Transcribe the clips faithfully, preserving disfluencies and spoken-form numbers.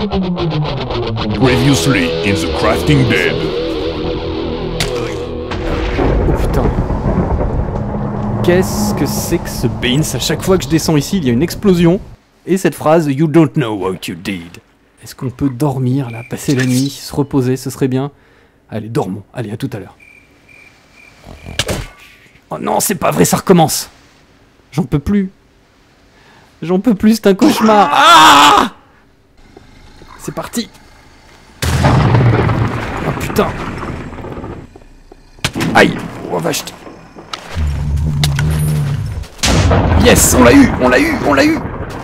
Previously in the Crafting Dead. Oh putain. Qu'est-ce que c'est que ce beans? À chaque fois que je descends ici, il y a une explosion. Et cette phrase, You don't know what you did. Est-ce qu'on peut dormir là, passer la nuit, se reposer, ce serait bien? Allez, dormons. Allez, à tout à l'heure. Oh non, c'est pas vrai, ça recommence. J'en peux plus. J'en peux plus, c'est un cauchemar. Ah! C'est parti. Oh putain. Aïe. Oh vache. Yes, on l'a eu, on l'a eu, on l'a eu.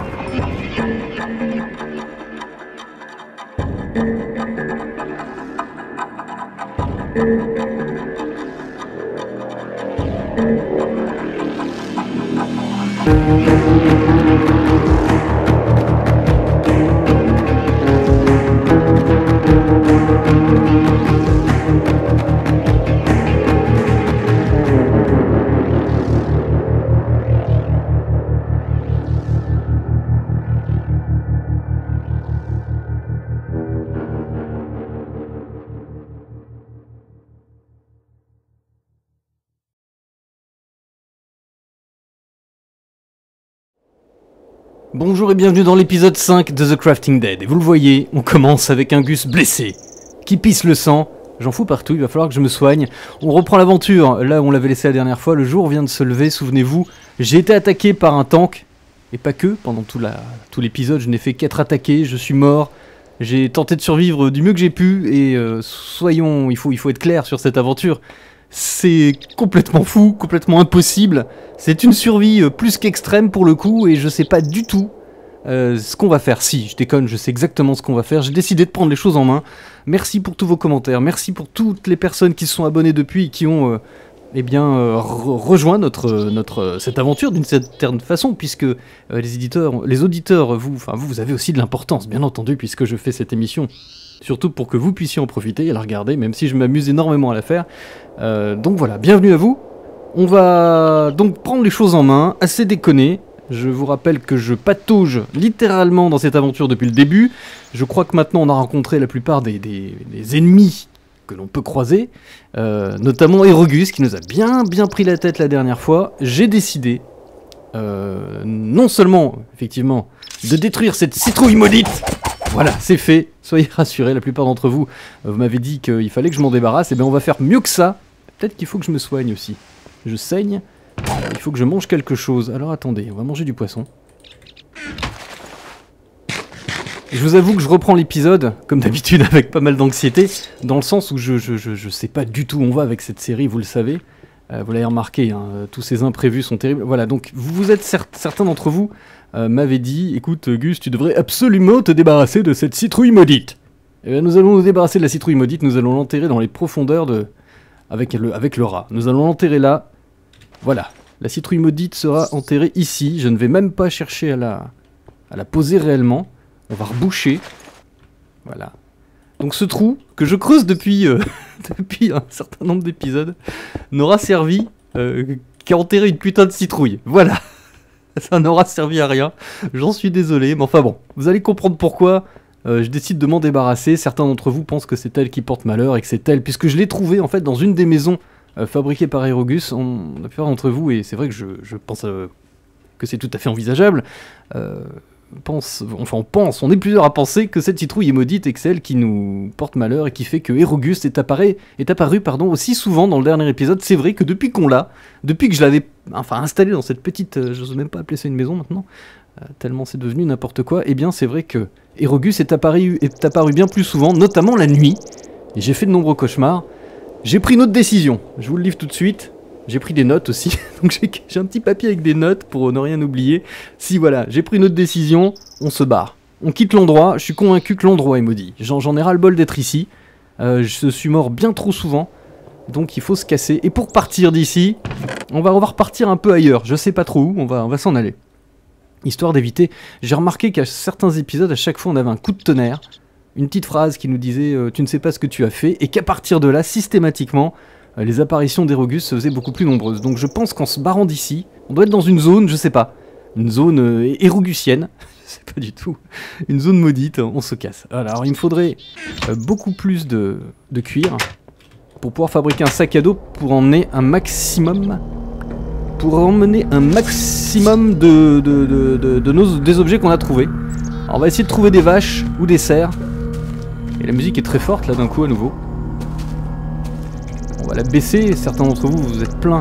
Bonjour et bienvenue dans l'épisode cinq de The Crafting Dead. Et vous le voyez, on commence avec un Gus blessé, qui pisse le sang. J'en fous partout, il va falloir que je me soigne. On reprend l'aventure, là où on l'avait laissé la dernière fois. Le jour vient de se lever, souvenez-vous. J'ai été attaqué par un tank, et pas que. Pendant tout, la, tout l'épisode, je n'ai fait qu'être attaqué, je suis mort. J'ai tenté de survivre du mieux que j'ai pu, et euh, soyons, il faut, il faut être clair sur cette aventure. C'est complètement fou, complètement impossible. C'est une survie euh, plus qu'extrême pour le coup, et je sais pas du tout euh, ce qu'on va faire. Si, je déconne, je sais exactement ce qu'on va faire. J'ai décidé de prendre les choses en main. Merci pour tous vos commentaires, merci pour toutes les personnes qui se sont abonnées depuis et qui ont euh, eh bien, euh, re rejoint notre, notre, cette aventure d'une certaine façon, puisque euh, les éditeurs, les auditeurs, vous, enfin, vous, vous avez aussi de l'importance, bien entendu, puisque je fais cette émission. Surtout pour que vous puissiez en profiter et la regarder, même si je m'amuse énormément à la faire. Euh, donc voilà, bienvenue à vous. On va donc prendre les choses en main, assez déconner. Je vous rappelle que je patauge littéralement dans cette aventure depuis le début. Je crois que maintenant on a rencontré la plupart des, des, des ennemis que l'on peut croiser. Euh, notamment Erogus qui nous a bien bien pris la tête la dernière fois. J'ai décidé, euh, non seulement, effectivement, de détruire cette citrouille maudite. Voilà, c'est fait, soyez rassurés, la plupart d'entre vous, euh, vous m'avez dit qu'il fallait que je m'en débarrasse, et bien on va faire mieux que ça. Peut-être qu'il faut que je me soigne aussi. Je saigne, il faut que je mange quelque chose. Alors attendez, on va manger du poisson. Je vous avoue que je reprends l'épisode, comme d'habitude, avec pas mal d'anxiété, dans le sens où je, je, je, je sais pas du tout où on va avec cette série, vous le savez. Euh, vous l'avez remarqué, hein, tous ces imprévus sont terribles. Voilà, donc vous êtes cer certains d'entre vous euh, m'avaient dit, écoute Gus, tu devrais absolument te débarrasser de cette citrouille maudite. Et bien nous allons nous débarrasser de la citrouille maudite, nous allons l'enterrer dans les profondeurs de... Avec le, avec le rat. Nous allons l'enterrer là. Voilà, la citrouille maudite sera enterrée ici. Je ne vais même pas chercher à la, à la poser réellement. On va reboucher. Voilà. Donc ce trou, que je creuse depuis, euh, depuis un certain nombre d'épisodes, n'aura servi euh, qu'à enterrer une putain de citrouille. Voilà. Ça n'aura servi à rien. J'en suis désolé, mais enfin bon. Vous allez comprendre pourquoi euh, je décide de m'en débarrasser. Certains d'entre vous pensent que c'est elle qui porte malheur et que c'est elle, puisque je l'ai trouvée en fait dans une des maisons euh, fabriquées par Erogus. On, la plupart d'entre vous, et c'est vrai que je, je pense euh, que c'est tout à fait envisageable, euh, pense, enfin on pense, on est plusieurs à penser que cette citrouille est maudite et que c'est elle qui nous porte malheur et qui fait que Erogus est apparu, est apparu pardon, aussi souvent dans le dernier épisode. C'est vrai que depuis qu'on l'a, depuis que je l'avais enfin installé dans cette petite, euh, je n'ose même pas appeler ça une maison maintenant, euh, tellement c'est devenu n'importe quoi, et eh bien c'est vrai que Erogus est apparu, est apparu bien plus souvent, notamment la nuit, et j'ai fait de nombreux cauchemars. J'ai pris une autre décision, je vous le livre tout de suite. J'ai pris des notes aussi, donc j'ai un petit papier avec des notes pour ne rien oublier. Si voilà, j'ai pris une autre décision, on se barre. On quitte l'endroit, je suis convaincu que l'endroit est maudit. J'en ai ras-le-bol d'être ici, euh, je suis mort bien trop souvent, donc il faut se casser. Et pour partir d'ici, on va, on va repartir un peu ailleurs, je sais pas trop où, on va, on va s'en aller. Histoire d'éviter, j'ai remarqué qu'à certains épisodes, à chaque fois on avait un coup de tonnerre, une petite phrase qui nous disait euh, « tu ne sais pas ce que tu as fait », et qu'à partir de là, systématiquement, les apparitions d'Erogus se faisaient beaucoup plus nombreuses. Donc je pense qu'en se barrant d'ici, on doit être dans une zone, je sais pas, une zone euh, érogusienne, c'est pas du tout une zone maudite, on se casse. Alors il me faudrait euh, beaucoup plus de, de cuir pour pouvoir fabriquer un sac à dos pour emmener un maximum... Pour emmener un maximum de, de, de, de, de nos, des objets qu'on a trouvés. Alors on va essayer de trouver des vaches ou des cerfs. Et la musique est très forte là d'un coup à nouveau. On va la baisser, certains d'entre vous, vous êtes pleins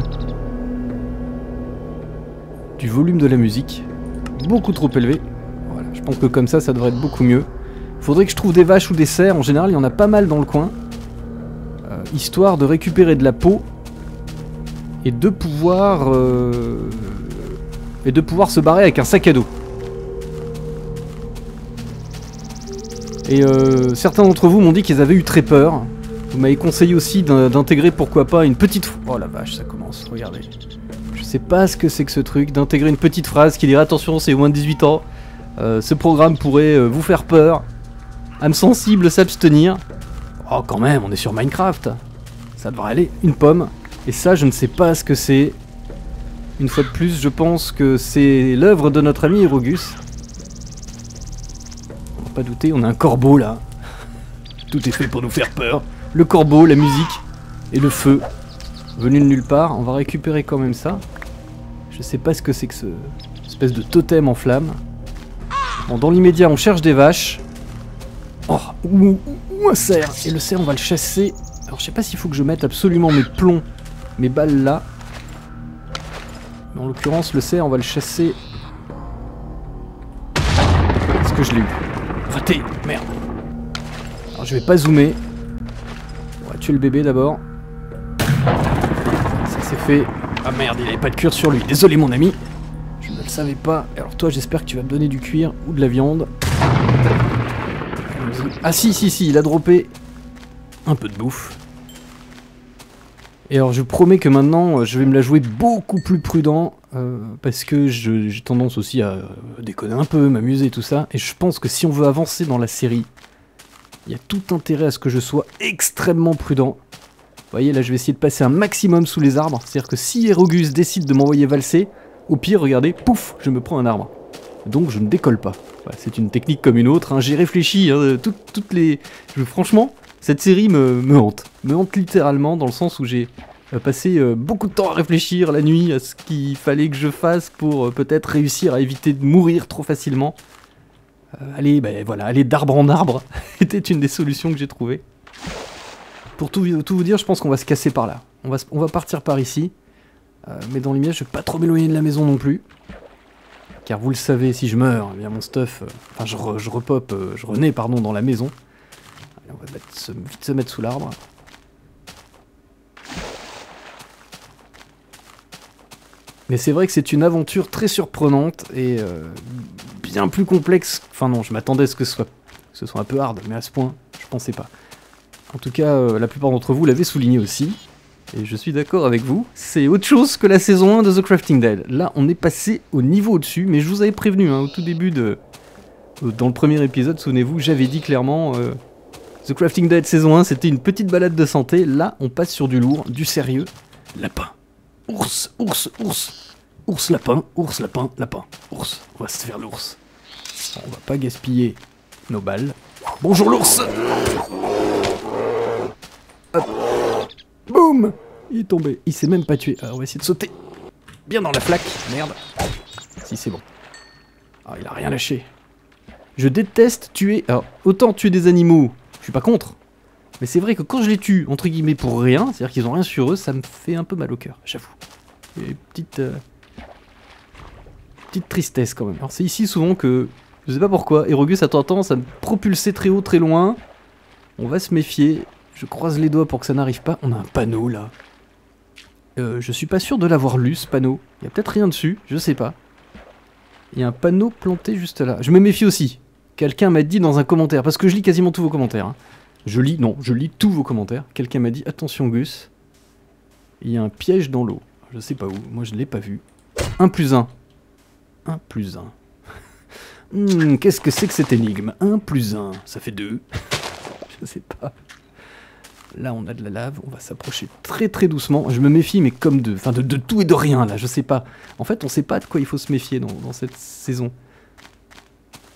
du volume de la musique. Beaucoup trop élevé. Voilà, je pense que comme ça, ça devrait être beaucoup mieux. Faudrait que je trouve des vaches ou des cerfs, en général il y en a pas mal dans le coin. Euh, histoire de récupérer de la peau. Et de pouvoir... Euh, et de pouvoir se barrer avec un sac à dos. Et euh, certains d'entre vous m'ont dit qu'ils avaient eu très peur. Vous m'avez conseillé aussi d'intégrer pourquoi pas une petite... Oh la vache, ça commence, regardez. Je sais pas ce que c'est que ce truc, d'intégrer une petite phrase qui dirait attention, c'est moins de dix-huit ans. Euh, ce programme pourrait euh, vous faire peur. Âme sensible, s'abstenir. Oh quand même, on est sur Minecraft. Ça devrait aller, une pomme. Et ça, je ne sais pas ce que c'est. Une fois de plus, je pense que c'est l'œuvre de notre ami Erogus. On va pas douter, on a un corbeau là. Tout est fait pour nous faire peur. Le corbeau, la musique et le feu. Venu de nulle part, on va récupérer quand même ça. Je sais pas ce que c'est que ce espèce de totem en flamme. Bon, dans l'immédiat, on cherche des vaches. Oh, ou, ou un cerf. Et le cerf, on va le chasser. Alors, je sais pas s'il faut que je mette absolument mes plombs, mes balles là. Mais en l'occurrence, le cerf, on va le chasser. Est-ce que je l'ai eu? Raté, merde. Alors, je vais pas zoomer. On va tuer le bébé d'abord. Ça c'est fait. Ah merde, il avait pas de cuir sur lui. Désolé mon ami. Je ne le savais pas. Alors toi, j'espère que tu vas me donner du cuir ou de la viande. Ah si, si, si, il a droppé un peu de bouffe. Et alors je promets que maintenant, je vais me la jouer beaucoup plus prudent. Euh, parce que j'ai tendance aussi à déconner un peu, m'amuser, tout ça. Et je pense que si on veut avancer dans la série, il y a tout intérêt à ce que je sois extrêmement prudent. Vous voyez, là je vais essayer de passer un maximum sous les arbres. C'est-à-dire que si Erogus décide de m'envoyer valser, au pire, regardez, pouf, je me prends un arbre. Donc je ne décolle pas. Voilà, c'est une technique comme une autre, hein. J'ai réfléchi, hein, tout, toutes les... Je, franchement, cette série me, me hante. Me hante littéralement, dans le sens où j'ai euh, passé euh, beaucoup de temps à réfléchir la nuit à ce qu'il fallait que je fasse pour euh, peut-être réussir à éviter de mourir trop facilement. Euh, aller, ben voilà, aller d'arbre en arbre était une des solutions que j'ai trouvées. Pour tout, tout vous dire, je pense qu'on va se casser par là. On va, on va partir par ici. Euh, mais dans l'image, je vais pas trop m'éloigner de la maison non plus. Car vous le savez, si je meurs, eh bien mon stuff... Euh, enfin, je, re, je repop, euh, je renais, pardon, dans la maison. Allez, on va mettre, se, vite se mettre sous l'arbre. Mais c'est vrai que c'est une aventure très surprenante et euh, bien plus complexe. Enfin non, je m'attendais à ce que ce soit, que ce soit un peu hard, mais à ce point, je pensais pas. En tout cas, euh, la plupart d'entre vous l'avez souligné aussi. Et je suis d'accord avec vous, c'est autre chose que la saison un de The Crafting Dead. Là, on est passé au niveau au-dessus, mais je vous avais prévenu, hein, au tout début de... Dans le premier épisode, souvenez-vous, j'avais dit clairement... Euh, The Crafting Dead saison un, c'était une petite balade de santé. Là, on passe sur du lourd, du sérieux. Lapin. Ours, ours, ours. Ours, lapin, ours, lapin, lapin. Ours. On va se faire l'ours. On va pas gaspiller nos balles. Bonjour l'ours. Hop. Boum! Il est tombé. Il s'est même pas tué. Alors on va essayer de sauter. Bien dans la flaque. Merde. Si c'est bon. Ah, il a rien lâché. Je déteste tuer... Alors, autant tuer des animaux, je suis pas contre. Mais c'est vrai que quand je les tue, entre guillemets, pour rien, c'est-à-dire qu'ils ont rien sur eux, ça me fait un peu mal au cœur, j'avoue. Et petite... Euh... Petite tristesse quand même. Alors c'est ici souvent que... Je sais pas pourquoi, Erogus a tendance à me propulser très haut, très loin. On va se méfier. Je croise les doigts pour que ça n'arrive pas. On a un panneau là. Euh, je suis pas sûr de l'avoir lu ce panneau. Il y a peut-être rien dessus, je sais pas. Il y a un panneau planté juste là. Je me méfie aussi. Quelqu'un m'a dit dans un commentaire, parce que je lis quasiment tous vos commentaires. Hein. Je lis, non, je lis tous vos commentaires. Quelqu'un m'a dit, attention Gus, il y a un piège dans l'eau. Je sais pas où, moi je l'ai pas vu. un plus un. un plus un. Hmm, qu'est-ce que c'est que cette énigme? un plus un, ça fait deux. Je sais pas. Là, on a de la lave, on va s'approcher très très doucement. Je me méfie, mais comme de, enfin de, de tout et de rien, là, je sais pas. En fait, on sait pas de quoi il faut se méfier dans, dans cette saison.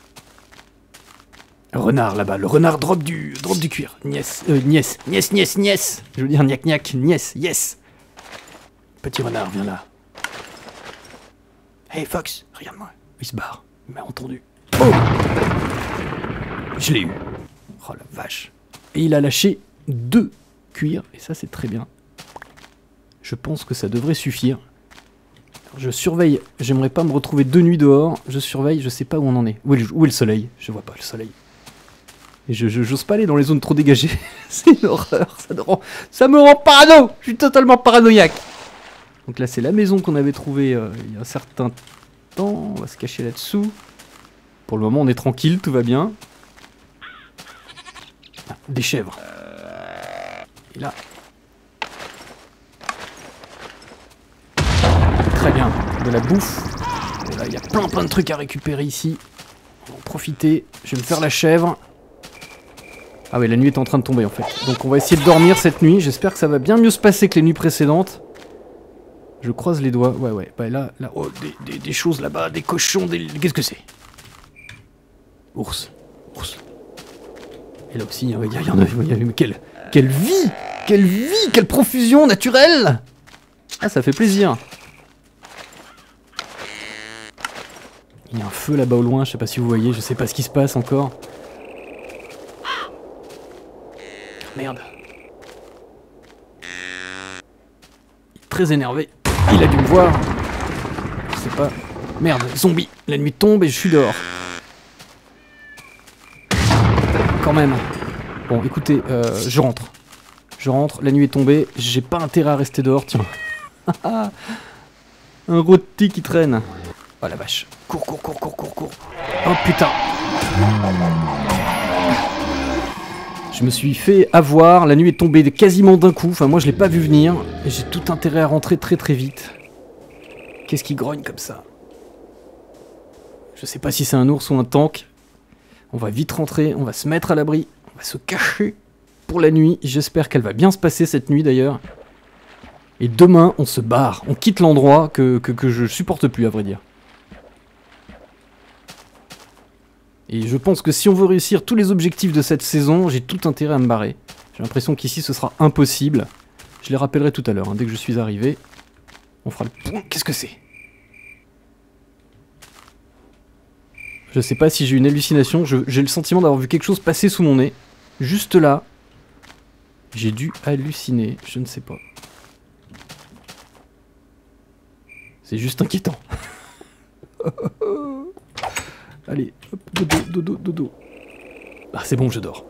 Renard là-bas, le renard drop du, drop du cuir. Nièce, euh, nièce, nièce, nièce, nièce. Je veux dire gnac gnac, nièce, yes. Petit renard, viens là. Hey Fox, regarde-moi. Il se barre, il m'a entendu. Oh, je l'ai eu. Oh la vache. Et il a lâché deux cuirs, et ça c'est très bien. Je pense que ça devrait suffire. Je surveille, j'aimerais pas me retrouver deux nuits dehors. Je surveille, je sais pas où on en est. Où est le, où est le soleil? Je vois pas le soleil. Et je j'ose pas aller dans les zones trop dégagées. C'est une horreur, ça me rend, ça me rend parano. Je suis totalement paranoïaque. Donc là c'est la maison qu'on avait trouvée euh, il y a un certain temps. On va se cacher là-dessous. Pour le moment on est tranquille, tout va bien. Ah, des chèvres. Et là... Très bien, de la bouffe. Et là il y a plein plein de trucs à récupérer ici. On va en profiter, je vais me faire la chèvre. Ah ouais, la nuit est en train de tomber en fait. Donc on va essayer de dormir cette nuit. J'espère que ça va bien mieux se passer que les nuits précédentes. Je croise les doigts. Ouais, ouais. Bah là, là, oh, des, des, des choses là-bas, des cochons, des... Qu'est-ce que c'est? Ours. Ours. Et là aussi, il y a, il y en a, il y a, mais quelle, quelle vie! Quelle vie! Quelle profusion naturelle! Ah, ça fait plaisir. Il y a un feu là-bas au loin, je sais pas si vous voyez, je sais pas ce qui se passe encore. Merde. Il est très énervé. Il a dû me voir. Je sais pas. Merde, zombie. La nuit tombe et je suis dehors. Quand même. Bon, écoutez, euh, je rentre. Je rentre, la nuit est tombée. J'ai pas intérêt à rester dehors, tiens. Un rôti qui traîne. Oh la vache. Cours, cours, cours, cours, cours, cours. Oh putain. Je me suis fait avoir, la nuit est tombée quasiment d'un coup, enfin moi je l'ai pas vu venir, et j'ai tout intérêt à rentrer très très vite. Qu'est-ce qui grogne comme ça? Je sais pas si c'est un ours ou un tank. On va vite rentrer, on va se mettre à l'abri, on va se cacher pour la nuit, j'espère qu'elle va bien se passer cette nuit d'ailleurs. Et demain on se barre, on quitte l'endroit que, que, que je supporte plus à vrai dire. Et je pense que si on veut réussir tous les objectifs de cette saison, j'ai tout intérêt à me barrer. J'ai l'impression qu'ici ce sera impossible. Je les rappellerai tout à l'heure, hein, dès que je suis arrivé. On fera le point. Qu'est-ce que c'est? Je sais pas si j'ai une hallucination, j'ai le sentiment d'avoir vu quelque chose passer sous mon nez. Juste là. J'ai dû halluciner, je ne sais pas. C'est juste inquiétant. Allez, hop, dodo, dodo, dodo. Ah, c'est bon, je dors.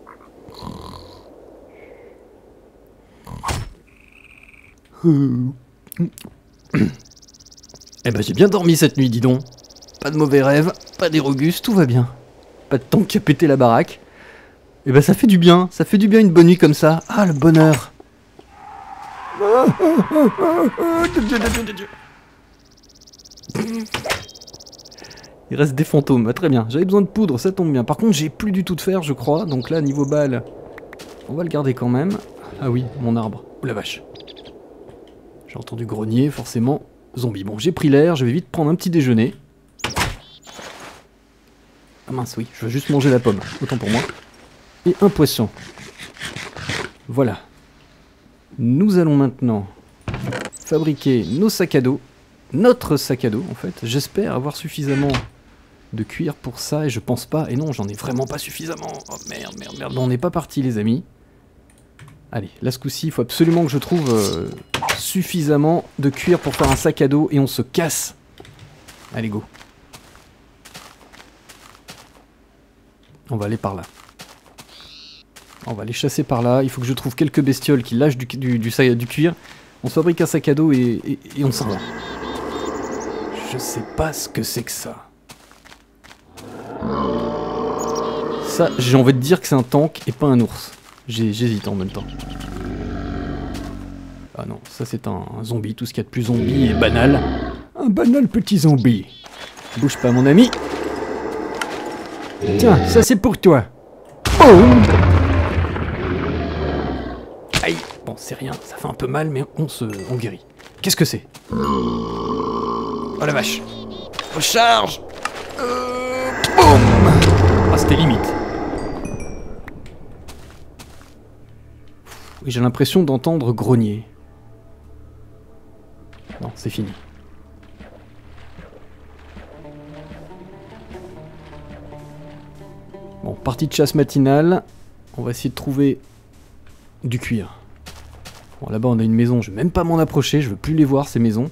Eh ben, j'ai bien dormi cette nuit, dis donc. Pas de mauvais rêves, pas des rogus, tout va bien. Pas de temps qui a pété la baraque. Eh ben, ça fait du bien, ça fait du bien une bonne nuit comme ça. Ah, le bonheur. Il reste des fantômes, ah, très bien. J'avais besoin de poudre, ça tombe bien. Par contre, j'ai plus du tout de fer, je crois. Donc là, niveau balle, on va le garder quand même. Ah oui, mon arbre. Ouh la vache. J'ai entendu grogner, forcément. Zombie. Bon, j'ai pris l'air, je vais vite prendre un petit déjeuner. Ah mince, oui, je veux juste manger la pomme. Autant pour moi. Et un poisson. Voilà. Nous allons maintenant fabriquer nos sacs à dos. Notre sac à dos, en fait. J'espère avoir suffisamment de cuir pour ça, et je pense pas. Et non, j'en ai vraiment pas suffisamment. Oh merde, merde, merde. Bon, on n'est pas parti, les amis. Allez, là, ce coup-ci, il faut absolument que je trouve euh, suffisamment de cuir pour faire un sac à dos, et on se casse. Allez, go. On va aller par là. On va aller chasser par là. Il faut que je trouve quelques bestioles qui lâchent du, du, du, du, du cuir. On se fabrique un sac à dos et, et, et on s'en va. Je sais pas ce que c'est que ça. Ça, j'ai envie de dire que c'est un tank et pas un ours. J'hésite en même temps. Ah non, ça c'est un, un zombie. Tout ce qu'il y a de plus zombie est banal. Un banal petit zombie. Bouge pas, mon ami. Tiens, ça c'est pour toi. Boum. Aïe. Bon, c'est rien, ça fait un peu mal, mais on se, on guérit. Qu'est-ce que c'est? Oh la vache. Recharge. euh, Boum. Ah, c'était limite. Oui, j'ai l'impression d'entendre grogner. Non, c'est fini. Bon, partie de chasse matinale. On va essayer de trouver du cuir. Bon, là-bas on a une maison, je vais même pas m'en approcher, je veux plus les voir ces maisons.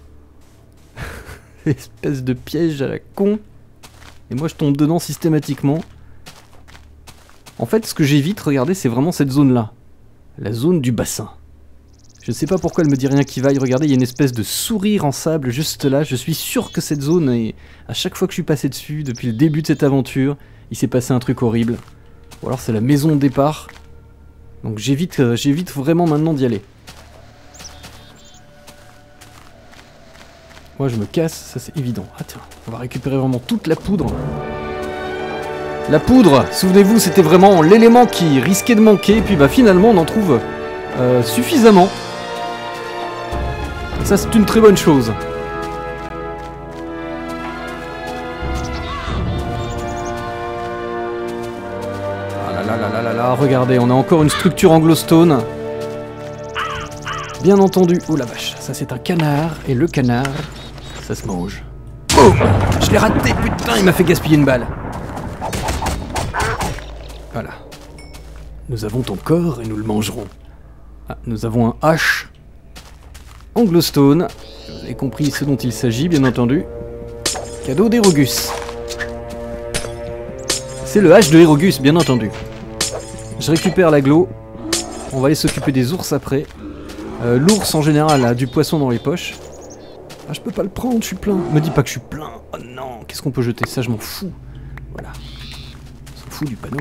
Espèce de piège à la con. Et moi je tombe dedans systématiquement. En fait, ce que j'évite, regardez, c'est vraiment cette zone-là. La zone du bassin. Je ne sais pas pourquoi elle me dit rien qui vaille. Regardez, il y a une espèce de sourire en sable juste là. Je suis sûr que cette zone, est... à chaque fois que je suis passé dessus, depuis le début de cette aventure, il s'est passé un truc horrible. Ou alors c'est la maison de départ. Donc j'évite euh, j'évite vraiment maintenant d'y aller. Moi je me casse, ça c'est évident. Ah tiens, on va récupérer vraiment toute la poudre. La poudre, souvenez-vous, c'était vraiment l'élément qui risquait de manquer. Et puis bah finalement on en trouve euh, suffisamment. Et ça c'est une très bonne chose. Là, là, là, là, là, regardez, on a encore une structure anglo-stone. Bien entendu. Oh la vache, ça c'est un canard. Et le canard, ça se mange. Oh, je l'ai raté, putain, il m'a fait gaspiller une balle. Voilà. Nous avons ton corps et nous le mangerons. Ah, nous avons un H. Anglo-stone. Vous avez compris ce dont il s'agit, bien entendu. Cadeau d'Hérogus. C'est le H de Hérogus, bien entendu. Je récupère l'aglo. On va aller s'occuper des ours après. Euh, L'ours en général a du poisson dans les poches. Ah, je peux pas le prendre, je suis plein. Me dis pas que je suis plein. Oh non, qu'est-ce qu'on peut jeter? Ça, je m'en fous. Voilà. On s'en fout du panneau.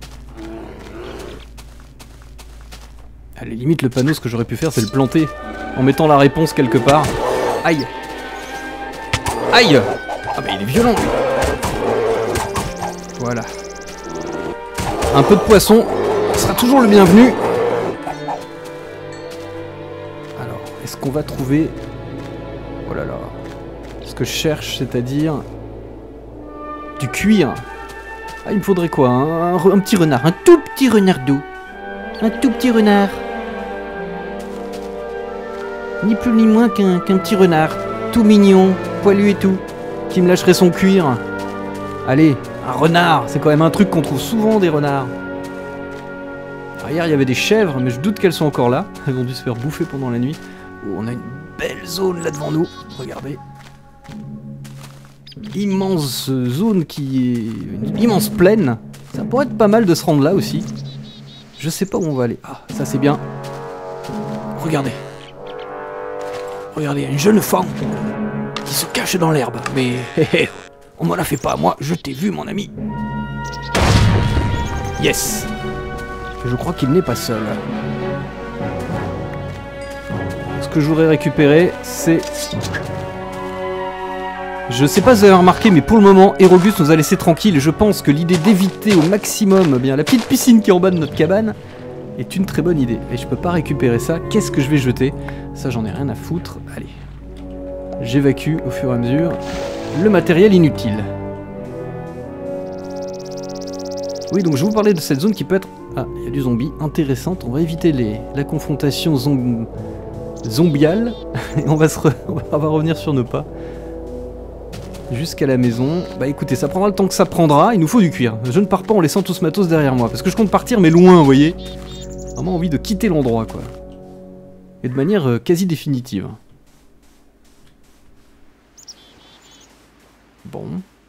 À la limite, le panneau, ce que j'aurais pu faire, c'est le planter. En mettant la réponse quelque part. Aïe. Aïe. Ah bah il est violent. Voilà. Un peu de poisson sera toujours le bienvenu. Alors, est-ce qu'on va trouver... Oh là là. Ce que je cherche, c'est-à-dire... du cuir. Ah, il me faudrait quoi, un, un, un petit renard. Un tout petit renard d'eau. Un tout petit renard. Ni plus ni moins qu'un qu'un petit renard. Tout mignon, poilu et tout. Qui me lâcherait son cuir. Allez, un renard. C'est quand même un truc qu'on trouve souvent, des renards. Alors, hier, il y avait des chèvres, mais je doute qu'elles sont encore là. Elles ont dû se faire bouffer pendant la nuit. Oh, on a une belle zone là devant nous. Regardez. Immense zone qui est... une immense plaine. Ça pourrait être pas mal de se rendre là aussi. Je sais pas où on va aller. Ah, ça c'est bien. Regardez. Regardez, une jeune femme qui se cache dans l'herbe. Mais hé hé, on m'en a fait pas, moi, je t'ai vu mon ami. Yes. Je crois qu'il n'est pas seul. Ce que je voudrais récupérer, c'est... Je sais pas si vous avez remarqué, mais pour le moment, Hérogus nous a laissé tranquille. Et je pense que l'idée d'éviter au maximum eh bien, la petite piscine qui est en bas de notre cabane est une très bonne idée. Et je peux pas récupérer ça. Qu'est-ce que je vais jeter? Ça, j'en ai rien à foutre. Allez. J'évacue au fur et à mesure le matériel inutile. Oui, donc je vous parlais de cette zone qui peut être... Ah, il y a du zombie. Intéressante. On va éviter les... la confrontation zom... zombiale. Et on va, se re... on va revenir sur nos pas. Jusqu'à la maison. Bah écoutez, ça prendra le temps que ça prendra. Il nous faut du cuir. Je ne pars pas en laissant tout ce matos derrière moi. Parce que je compte partir, mais loin, vous voyez. Vraiment envie de quitter l'endroit, quoi. Et de manière euh, quasi définitive. Bon.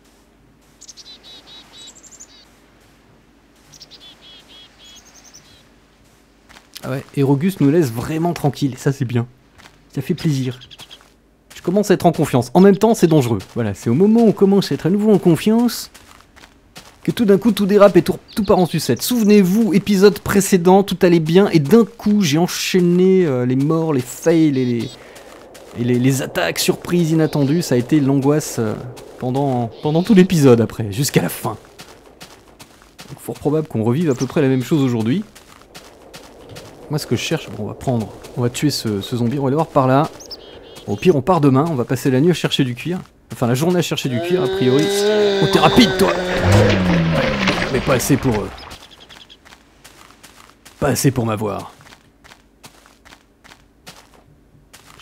Ah ouais, Hérogus nous laisse vraiment tranquille. Ça, c'est bien. Ça fait plaisir. Je commence à être en confiance. En même temps, c'est dangereux. Voilà, c'est au moment où on commence à être à nouveau en confiance que tout d'un coup, tout dérape et tout, tout part en sucette. Souvenez-vous, épisode précédent, tout allait bien et d'un coup, j'ai enchaîné euh, les morts, les fails et les, et les, les attaques surprises inattendues. Ça a été l'angoisse euh, pendant, pendant tout l'épisode après, jusqu'à la fin. Donc, fort probable qu'on revive à peu près la même chose aujourd'hui. Moi, ce que je cherche, bon, on va prendre, on va tuer ce, ce zombie, on va aller voir par là. Au pire, on part demain, on va passer la nuit à chercher du cuir. Enfin, la journée à chercher du cuir, a priori. Oh, t'es rapide, toi! Mais pas assez pour eux. Pas assez pour m'avoir.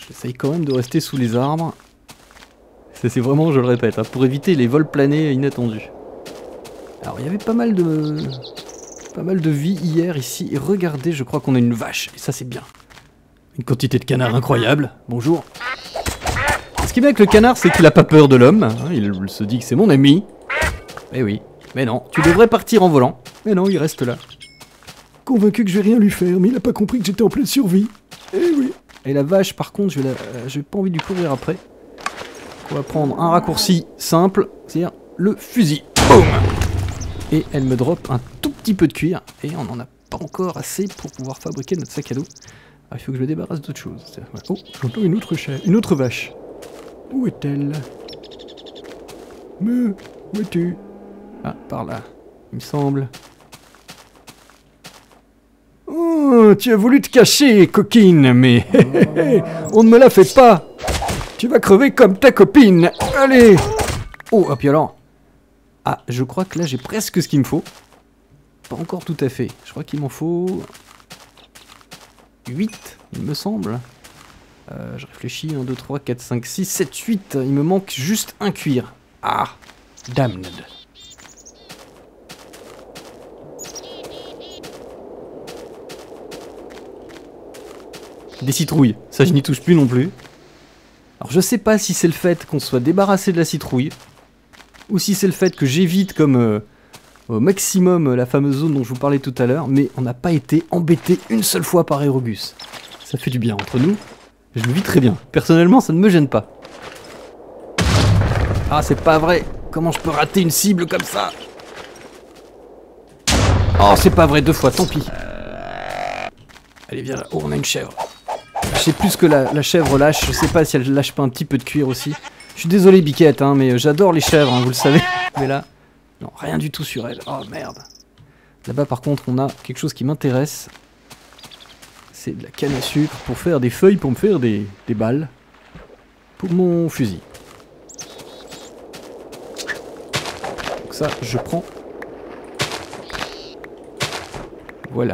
J'essaye quand même de rester sous les arbres. C'est vraiment, je le répète, hein, pour éviter les vols planés inattendus. Alors il y avait pas mal de... Pas mal de vie hier ici. Et regardez, je crois qu'on a une vache. Et ça c'est bien. Une quantité de canards incroyable. Bonjour. Ce qui est bien avec le canard, c'est qu'il a pas peur de l'homme. Hein, il se dit que c'est mon ami. Mais oui. Mais non, tu devrais partir en volant. Mais non, il reste là. Convaincu que je vais rien lui faire, mais il a pas compris que j'étais en pleine survie. Eh oui. Et la vache, par contre, je vais la... euh, j'ai pas envie de lui courir après. On va prendre un raccourci simple, c'est-à-dire le fusil. Boum. Et elle me drop un tout petit peu de cuir. Et on n'en a pas encore assez pour pouvoir fabriquer notre sac à dos. Alors, il faut que je le débarrasse d'autre chose. Oh, j'entends une autre chèvre, une autre vache. Où est-elle? Mais, où es-tu? Ah, par là, il me semble. Oh, tu as voulu te cacher, coquine, mais on ne me la fait pas. Tu vas crever comme ta copine. Allez. Oh, et puis alors. Ah, je crois que là, j'ai presque ce qu'il me faut. Pas encore tout à fait. Je crois qu'il m'en faut... huit, il me semble. Euh, je réfléchis. un, deux, trois, quatre, cinq, six, sept, huit. Il me manque juste un cuir. Ah, damned. Des citrouilles. Ça, je n'y touche plus non plus. Alors, je sais pas si c'est le fait qu'on soit débarrassé de la citrouille, ou si c'est le fait que j'évite comme euh, au maximum euh, la fameuse zone dont je vous parlais tout à l'heure, mais on n'a pas été embêté une seule fois par Aerogus. Ça fait du bien entre nous. Je le vis très bien. Personnellement, ça ne me gêne pas. Ah, c'est pas vrai. Comment je peux rater une cible comme ça? Oh, c'est pas vrai, deux fois, tant pis. Allez, viens là. Oh, on a une chèvre. Je sais plus ce que la, la chèvre lâche. Je sais pas si elle lâche pas un petit peu de cuir aussi. Je suis désolé, Biquette, hein, mais j'adore les chèvres, hein, vous le savez. Mais là, non, rien du tout sur elle. Oh, merde. Là-bas, par contre, on a quelque chose qui m'intéresse. C'est de la canne à sucre pour faire des feuilles, pour me faire des, des balles. Pour mon fusil. Donc ça, je prends. Voilà.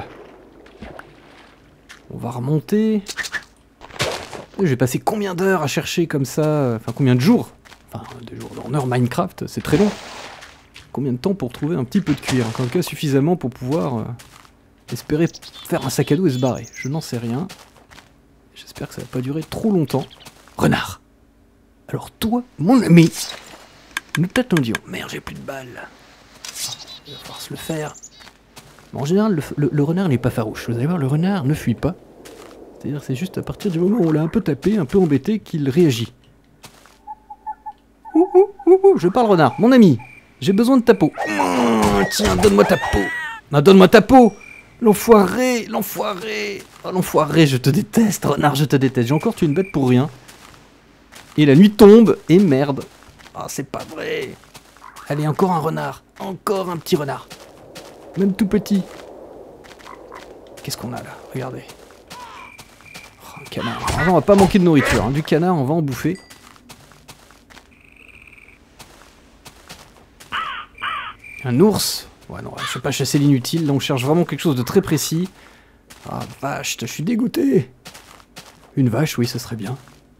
On va remonter. J'ai passé combien d'heures à chercher comme ça? Enfin, combien de jours? Enfin, des jours en heure Minecraft, c'est très long. Combien de temps pour trouver un petit peu de cuir? En tout cas, suffisamment pour pouvoir euh, espérer faire un sac à dos et se barrer. Je n'en sais rien. J'espère que ça va pas durer trop longtemps. Renard! Alors toi, mon ami, nous t'attendions. Merde, j'ai plus de balles. Il va falloir se le faire. Bon, en général, le, le, le renard n'est pas farouche. Vous allez voir, le renard ne fuit pas. C'est-à-dire c'est juste à partir du moment où on l'a un peu tapé, un peu embêté, qu'il réagit. Ouh, ouh, ouh, ouh, je parle renard. Mon ami, j'ai besoin de ta peau. Oh, tiens, donne-moi ta peau. Non, donne-moi ta peau. L'enfoiré, l'enfoiré. Oh, l'enfoiré, je te déteste, renard, je te déteste. J'ai encore tué une bête pour rien. Et la nuit tombe, et merde. Ah, oh, c'est pas vrai. Allez, encore un renard. Encore un petit renard. Même tout petit. Qu'est-ce qu'on a là? Regardez. Oh, un canard. Alors, on va pas manquer de nourriture. Hein. Du canard, on va en bouffer. Un ours. Ouais, non, je vais pas chasser l'inutile. Là, on cherche vraiment quelque chose de très précis. Ah, vache, je suis dégoûté. Une vache, oui, ce serait bien.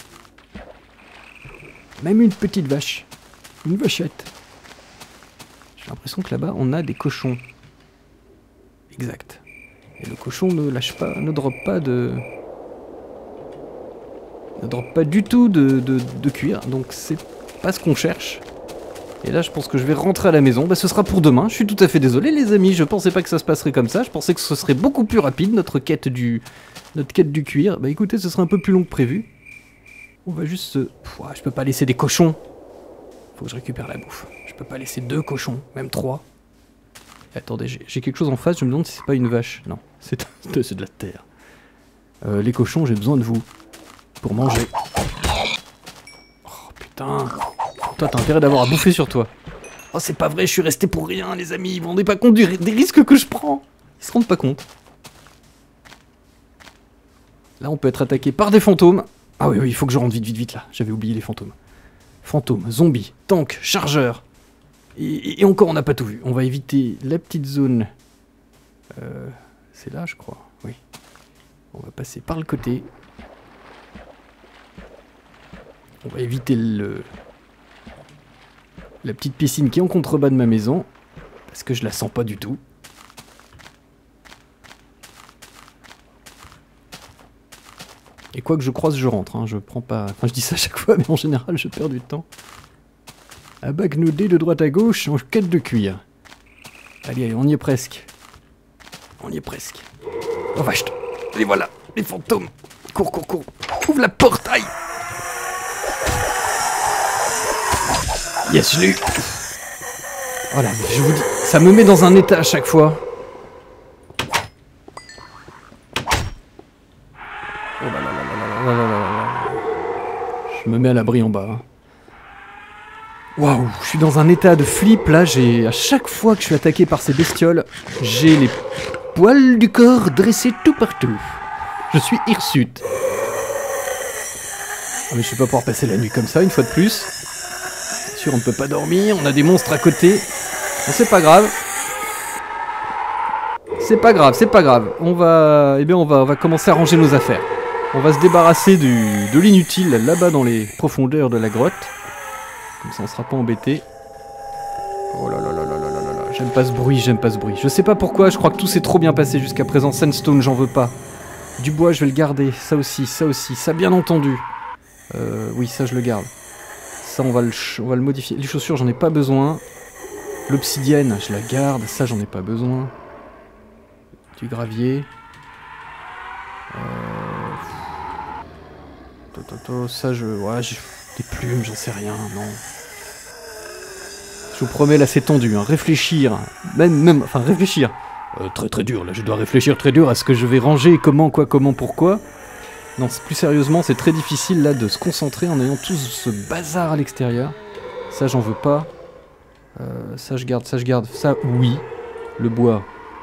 Même une petite vache. Une vachette. J'ai l'impression que là-bas, on a des cochons. Exact. Et le cochon ne lâche pas, ne drop pas de... Ne drop pas du tout de, de, de cuir. Donc c'est pas ce qu'on cherche. Et là, je pense que je vais rentrer à la maison. Bah, ce sera pour demain. Je suis tout à fait désolé, les amis. Je pensais pas que ça se passerait comme ça. Je pensais que ce serait beaucoup plus rapide, notre quête du, notre quête du cuir. Bah écoutez, ce sera un peu plus long que prévu. On va juste se... Pouah, je peux pas laisser des cochons. Faut que je récupère la bouffe. Je peux pas laisser deux cochons, même trois. Et attendez, j'ai quelque chose en face. Je me demande si c'est pas une vache. Non, c'est de la terre. Euh, les cochons, j'ai besoin de vous. Pour manger. Oh putain. Toi, t'as intérêt d'avoir à bouffer sur toi. Oh, c'est pas vrai, je suis resté pour rien, les amis. Vous vous rendez pas compte du, des risques que je prends? Ils se rendent pas compte. Là, on peut être attaqué par des fantômes. Ah oui, oui, il faut que je rentre vite, vite, vite, là. J'avais oublié les fantômes. Fantômes, zombies, tanks, chargeurs. Et, et encore, on n'a pas tout vu. On va éviter la petite zone. Euh, c'est là, je crois. Oui. On va passer par le côté. On va éviter le... la petite piscine qui est en contrebas de ma maison. Parce que je la sens pas du tout. Et quoi que je croise, je rentre. Hein. Je prends pas... Enfin, je dis ça à chaque fois, mais en général, je perds du temps. À bagnouder de droite à gauche en quête de cuir. Allez, allez, on y est presque. On y est presque. Oh vache. Et voilà, les fantômes. Cours, cours, cours. Ouvre la porte, aïe. Yes, je l'ai eu. Voilà, je vous dis, ça me met dans un état à chaque fois. Oh là là là là là là là là là. Je me mets à l'abri en bas. Waouh, je suis dans un état de flip là, j'ai à chaque fois que je suis attaqué par ces bestioles, j'ai les poils du corps dressés tout partout. Je suis hirsute. Ah mais je vais pas pouvoir passer la nuit comme ça une fois de plus. Bien sûr, on ne peut pas dormir, on a des monstres à côté. Mais c'est pas grave. C'est pas grave, c'est pas grave. On va, eh bien, on va, on va commencer à ranger nos affaires. On va se débarrasser du, de l'inutile là-bas dans les profondeurs de la grotte. Comme ça on sera pas embêté. Oh là là là là là là là là. J'aime pas ce bruit, j'aime pas ce bruit. Je sais pas pourquoi, je crois que tout s'est trop bien passé jusqu'à présent. Sandstone, j'en veux pas. Du bois, je vais le garder. Ça aussi, ça aussi, ça bien entendu. Euh, oui, ça je le garde. Ça on va le, on va le modifier. Les chaussures, j'en ai pas besoin. L'obsidienne, je la garde. Ça j'en ai pas besoin. Du gravier. Euh... Toto, ça je... Ouais, j'ai... Des plumes, j'en sais rien, non. Je vous promets, là c'est tendu, hein. Réfléchir, même, même, enfin réfléchir. Euh, très très dur, là je dois réfléchir très dur à ce que je vais ranger, comment, quoi, comment, pourquoi. Non, plus sérieusement, c'est très difficile là de se concentrer en ayant tout ce bazar à l'extérieur. Ça j'en veux pas. Euh, ça je garde, ça je garde, ça oui. Le bois.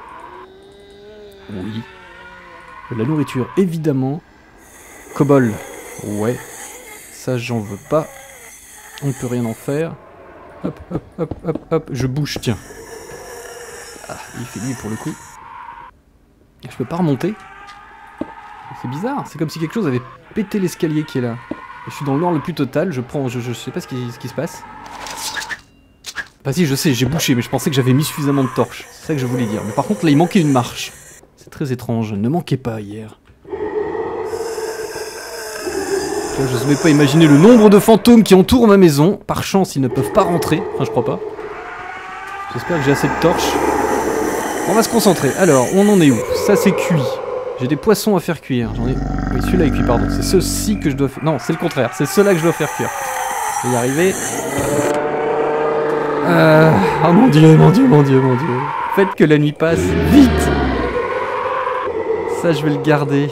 Oui. La nourriture, évidemment. Cobble, ouais. Ça, j'en veux pas. On ne peut rien en faire. Hop, hop, hop, hop, hop. Je bouge, tiens. Ah, il fait nuit pour le coup. Je peux pas remonter. C'est bizarre. C'est comme si quelque chose avait pété l'escalier qui est là. Je suis dans le noir le plus total. Je prends... Je, je sais pas ce qui, ce qui se passe. Enfin si, je sais, j'ai bouché, mais je pensais que j'avais mis suffisamment de torches. C'est ça que je voulais dire. Mais par contre, là, il manquait une marche. C'est très étrange. Ne manquez pas hier. Je n'ose même pas imaginer le nombre de fantômes qui entourent ma maison. Par chance, ils ne peuvent pas rentrer. Enfin, je crois pas. J'espère que j'ai assez de torches. On va se concentrer. Alors, on en est où? Ça, c'est cuit. J'ai des poissons à faire cuire. J'en ai... Oui, celui-là est cuit, pardon. C'est ceux-ci que je dois faire... Non, c'est le contraire. C'est ceux-là que je dois faire cuire. Je vais y arriver. Euh... Oh mon dieu, mon dieu, mon dieu, mon dieu. Faites que la nuit passe vite. Ça, je vais le garder.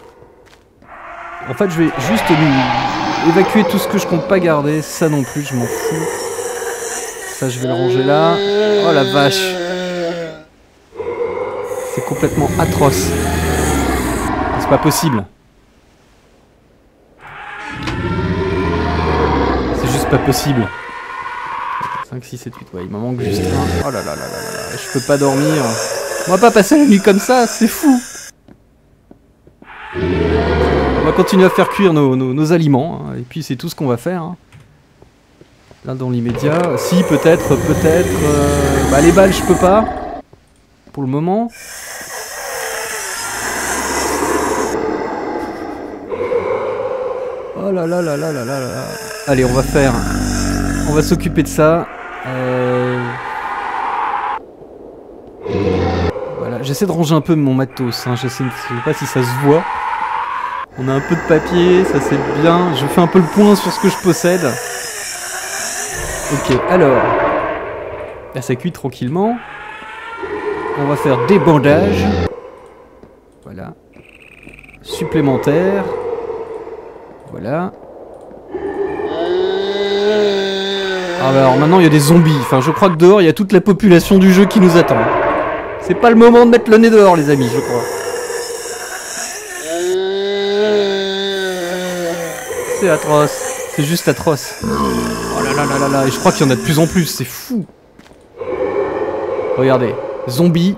En fait, je vais juste évacuer tout ce que je compte pas garder. Ça non plus, je m'en fous. Ça, je vais le ranger là. Oh la vache. C'est complètement atroce. C'est pas possible. C'est juste pas possible. cinq, six, sept, huit. Ouais, il m'en manque juste un. Oh là là là là là là. Je peux pas dormir. On va pas passer la nuit comme ça, c'est fou. On va continuer à faire cuire nos, nos, nos aliments, hein, et puis c'est tout ce qu'on va faire. Hein. Là dans l'immédiat, si peut-être, peut-être... Euh... Bah les balles je peux pas, pour le moment. Oh là là là là là là là. Allez, on va faire... On va s'occuper de ça. Euh... Voilà, j'essaie de ranger un peu mon matos, hein. Je sais, je sais pas si ça se voit. On a un peu de papier, ça c'est bien. Je fais un peu le point sur ce que je possède. Ok, alors. Là ça cuit tranquillement. On va faire des bandages. Voilà. Supplémentaires. Voilà. Ah bah alors maintenant il y a des zombies. Enfin je crois que dehors il y a toute la population du jeu qui nous attend. C'est pas le moment de mettre le nez dehors les amis, je crois. C'est atroce, c'est juste atroce. Oh là là là là là, et je crois qu'il y en a de plus en plus, c'est fou. Regardez, zombies.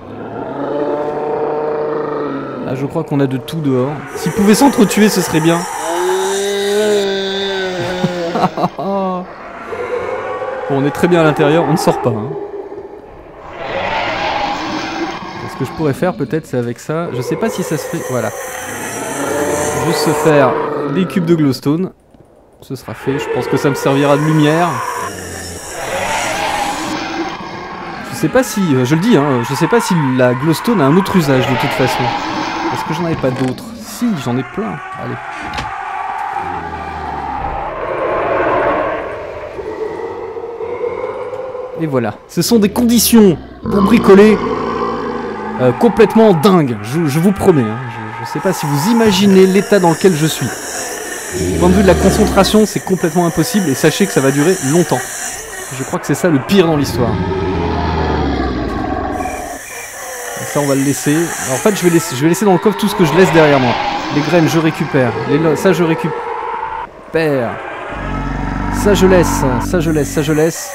Là je crois qu'on a de tout dehors. S'ils pouvaient s'entretuer ce serait bien. Bon, on est très bien à l'intérieur, on ne sort pas. Hein. Ce que je pourrais faire peut-être c'est avec ça. Je sais pas si ça se fait. Voilà. Juste se faire des cubes de glowstone. Ce sera fait. Je pense que ça me servira de lumière. Je sais pas si. Je le dis, hein. Je sais pas si la glowstone a un autre usage de toute façon. Est-ce que j'en avais pas d'autres? Si, j'en ai plein. Allez. Et voilà. Ce sont des conditions pour bricoler euh, complètement dingues. Je, je vous promets. Hein. Je, je sais pas si vous imaginez l'état dans lequel je suis. Du point de vue de la concentration, c'est complètement impossible. Et sachez que ça va durer longtemps. Je crois que c'est ça le pire dans l'histoire. Ça, on va le laisser. Alors, en fait, je vais laisser, je vais laisser dans le coffre tout ce que je laisse derrière moi. Les graines, je récupère. Les, ça, je récupère. Ça, je laisse. Ça, je laisse. Ça, je laisse.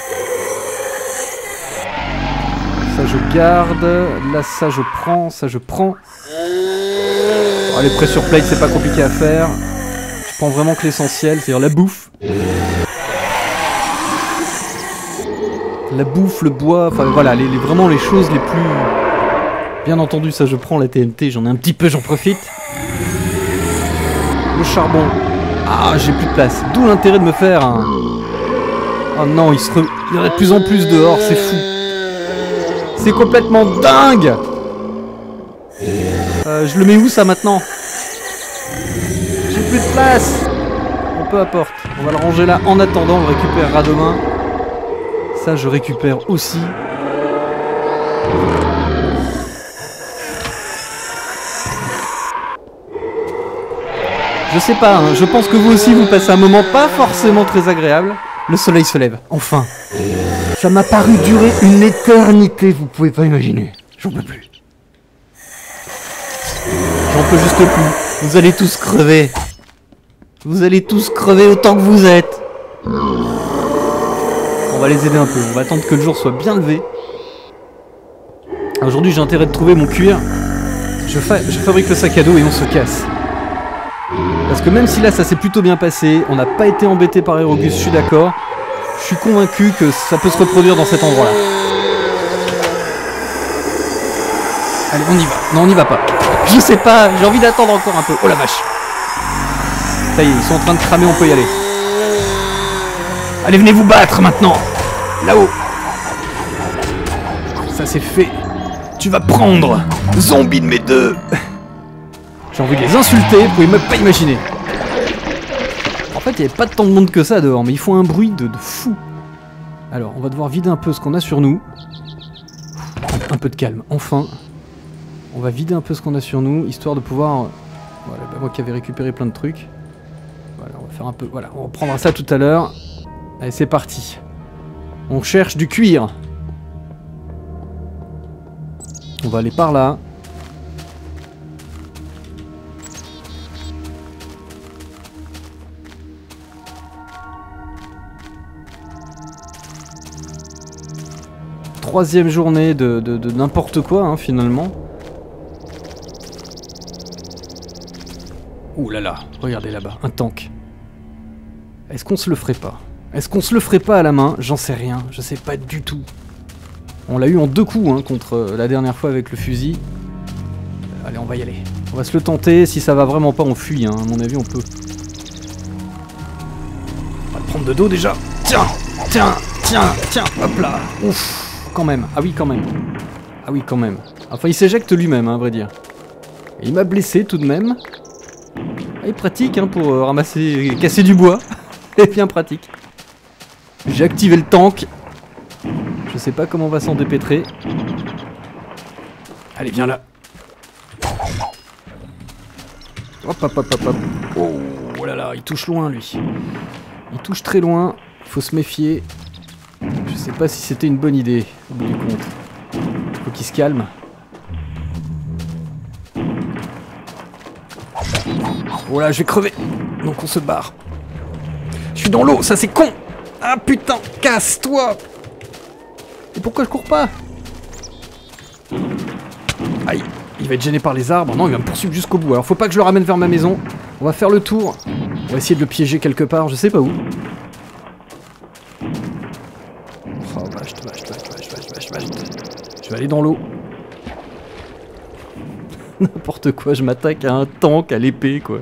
Ça, je garde. Là, ça, je prends. Ça, je prends. Oh, les pressure plates, c'est pas compliqué à faire. Je prends vraiment que l'essentiel, c'est-à-dire la bouffe. La bouffe, le bois, enfin voilà, les, les, vraiment les choses les plus... Bien entendu, ça je prends la T N T, j'en ai un petit peu, j'en profite. Le charbon. Ah, j'ai plus de place. D'où l'intérêt de me faire un... Oh non, il, se re... il y en a de plus en plus dehors, c'est fou. C'est complètement dingue. euh, Je le mets où ça maintenant? J'ai plus de place. Bon, peu importe. On va le ranger là en attendant, on le récupérera demain. Ça, je récupère aussi. Je sais pas, hein, je pense que vous aussi vous passez un moment pas forcément très agréable. Le soleil se lève, enfin. Ça m'a paru durer une éternité, vous pouvez pas imaginer. J'en peux plus. J'en peux juste plus. Vous allez tous crever. Vous allez tous crever autant que vous êtes. On va les aider un peu, on va attendre que le jour soit bien levé. Aujourd'hui j'ai intérêt de trouver mon cuir. Je, fa je fabrique le sac à dos et on se casse. Parce que même si là ça s'est plutôt bien passé, on n'a pas été embêté par Aerogus, je suis d'accord. Je suis convaincu que ça peut se reproduire dans cet endroit là. Allez, on y va. Non, on n'y va pas. Je sais pas, j'ai envie d'attendre encore un peu. Oh la vache. Ça y est, ils sont en train de cramer, on peut y aller. Allez, venez vous battre maintenant. Là-haut. Ça c'est fait. Tu vas prendre, zombie de mes deux. J'ai envie de les insulter, vous pouvez même pas imaginer. En fait, il n'y avait pas tant de monde que ça dehors, mais ils font un bruit de, de fou. Alors, on va devoir vider un peu ce qu'on a sur nous. Un peu de calme, enfin. On va vider un peu ce qu'on a sur nous, histoire de pouvoir... Voilà, bah moi qui avais récupéré plein de trucs. Voilà, on va faire un peu... Voilà, on reprendra ça tout à l'heure. Allez, c'est parti. On cherche du cuir. On va aller par là. Troisième journée de, de, de n'importe quoi, hein, finalement. Ouh là là, regardez là-bas, un tank. Est-ce qu'on se le ferait pas? Est-ce qu'on se le ferait pas à la main? J'en sais rien, je sais pas du tout. On l'a eu en deux coups, hein, contre la dernière fois avec le fusil. Allez, on va y aller. On va se le tenter, si ça va vraiment pas, on fuit, hein. À mon avis, on peut. On va le prendre de dos déjà. Tiens, tiens, tiens, tiens, hop là. Ouf. Quand même, ah oui quand même. Ah oui quand même. Enfin il s'éjecte lui-même, hein, à vrai dire. Et il m'a blessé tout de même. Ah, il est pratique hein, pour euh, ramasser, casser du bois. Et bien pratique. J'ai activé le tank. Je sais pas comment on va s'en dépêtrer. Allez viens là. Hop hop hop hop hop. Oh là là, il touche loin lui. Il touche très loin. Il faut se méfier. Je sais pas si c'était une bonne idée, au bout du compte. Faut qu'il se calme. Oh là, je vais crever. Donc on se barre. Je suis dans l'eau, ça c'est con. Ah putain, casse-toi. Et pourquoi je cours pas? Aïe, il va être gêné par les arbres. Non, il va me poursuivre jusqu'au bout. Alors faut pas que je le ramène vers ma maison. On va faire le tour. On va essayer de le piéger quelque part, je sais pas où. vais aller dans l'eau. N'importe quoi, je m'attaque à un tank à l'épée, quoi.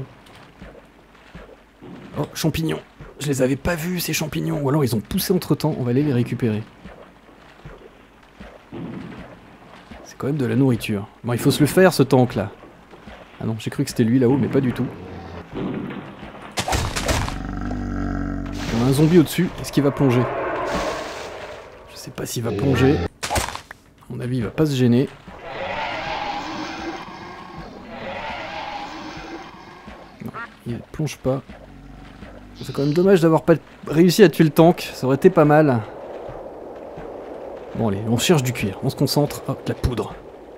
Oh, champignons. Je les avais pas vus, ces champignons. Ou alors ils ont poussé entre-temps, on va aller les récupérer. C'est quand même de la nourriture. Bon, il faut se le faire, ce tank-là. Ah non, j'ai cru que c'était lui là-haut, mais pas du tout. On a un zombie au-dessus. Est-ce qu'il va plonger? Je sais pas s'il va plonger. À mon avis, il va pas se gêner. Non, il plonge pas. C'est quand même dommage d'avoir pas réussi à tuer le tank. Ça aurait été pas mal. Bon allez, on cherche du cuir. On se concentre. Hop, de la poudre.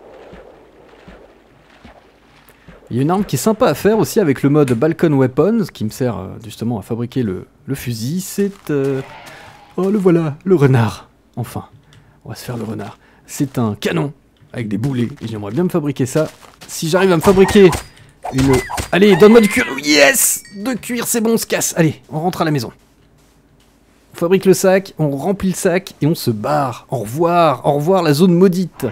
Il y a une arme qui est sympa à faire aussi avec le mode Balcon Weapons, qui me sert euh, justement à fabriquer le, le fusil. C'est... Euh... Oh, le voilà, le renard. Enfin, on va se faire le renard. C'est un canon avec des boulets. Et j'aimerais bien me fabriquer ça. Si j'arrive à me fabriquer une... Allez, donne-moi du cuir. Yes! De cuir, c'est bon, on se casse. Allez, on rentre à la maison. On fabrique le sac, on remplit le sac et on se barre. Au revoir, au revoir la zone maudite.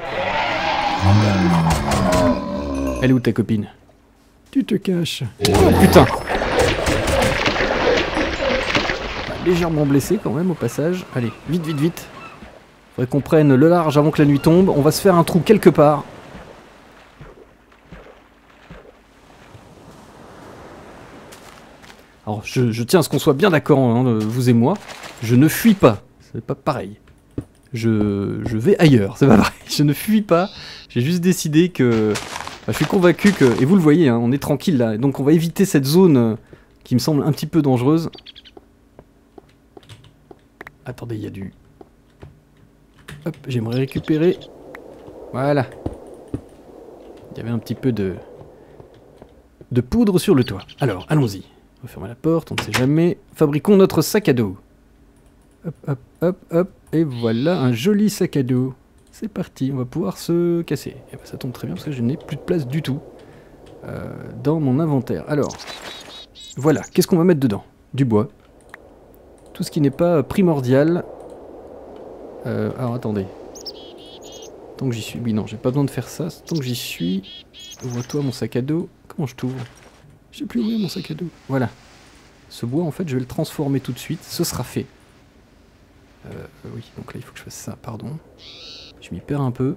Elle est où ta copine? Tu te caches. Oh putain. Légèrement blessé quand même au passage. Allez, vite, vite, vite. Faudrait qu'on prenne le large avant que la nuit tombe. On va se faire un trou quelque part. Alors, je, je tiens à ce qu'on soit bien d'accord, hein, vous et moi. Je ne fuis pas. C'est pas pareil. Je, je vais ailleurs. C'est pas pareil. Je ne fuis pas. J'ai juste décidé que... Bah, je suis convaincu que... Et vous le voyez, hein, on est tranquille là. Donc on va éviter cette zone euh, qui me semble un petit peu dangereuse. Attendez, il y a du... Hop, j'aimerais récupérer... Voilà. Il y avait un petit peu de... de poudre sur le toit. Alors, allons-y. On va fermer la porte, on ne sait jamais. Fabriquons notre sac à dos. Hop, hop, hop, hop. Et voilà, un joli sac à dos. C'est parti, on va pouvoir se casser. Et ben, ça tombe très bien parce que je n'ai plus de place du tout euh, dans mon inventaire. Alors, voilà, qu'est-ce qu'on va mettre dedans? Du bois. Tout ce qui n'est pas primordial. Euh, alors, attendez. Tant que j'y suis... Oui, non, j'ai pas besoin de faire ça. Tant que j'y suis... Ouvre-toi mon sac à dos. Comment je t'ouvre? Je sais plus ouvrir mon sac à dos. Voilà. Ce bois, en fait, je vais le transformer tout de suite. Ce sera fait. Euh, oui, donc là, il faut que je fasse ça, pardon. Je m'y perds un peu.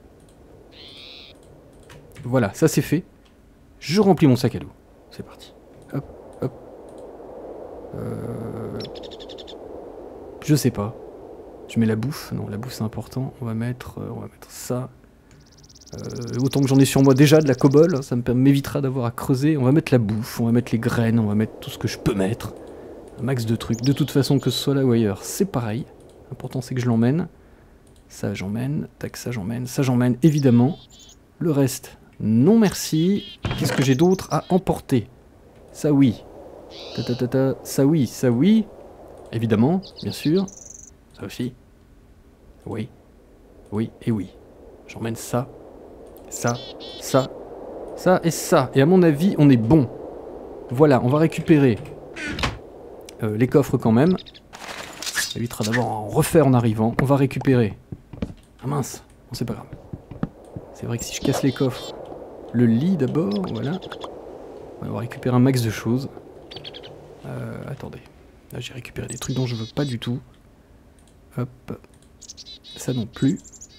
Voilà, ça c'est fait. Je remplis mon sac à dos. C'est parti. Hop, hop. Euh... Je sais pas. Je mets la bouffe. Non, la bouffe c'est important. On va mettre, euh, on va mettre ça. Euh, autant que j'en ai sur moi déjà de la cobble, ça me m'évitera d'avoir à creuser. On va mettre la bouffe, on va mettre les graines, on va mettre tout ce que je peux mettre. Un max de trucs. De toute façon, que ce soit là ou ailleurs, c'est pareil. L'important c'est que je l'emmène. Ça j'emmène, tac, ça j'emmène, ça j'emmène, évidemment. Le reste, non merci. Qu'est-ce que j'ai d'autre à emporter? Ça oui. Ta ta ta ta. Ça oui, ça oui. Évidemment, bien sûr. Ça aussi. Oui. Oui et oui. J'emmène ça. Ça, ça, ça et ça. Et à mon avis, on est bon. Voilà, on va récupérer euh, les coffres quand même. Ça évitera d'avoir à en refaire en arrivant. On va récupérer... Ah mince, bon, c'est pas grave. C'est vrai que si je casse les coffres... Le lit d'abord, voilà. On va récupérer un max de choses. Euh, attendez. Là, j'ai récupéré des trucs dont je veux pas du tout. Hop. Ça non plus.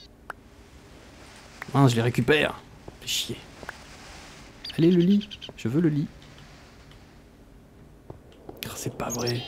Ah, je les récupère. Fais chier. Allez, le lit. Je veux le lit. Oh, c'est pas vrai.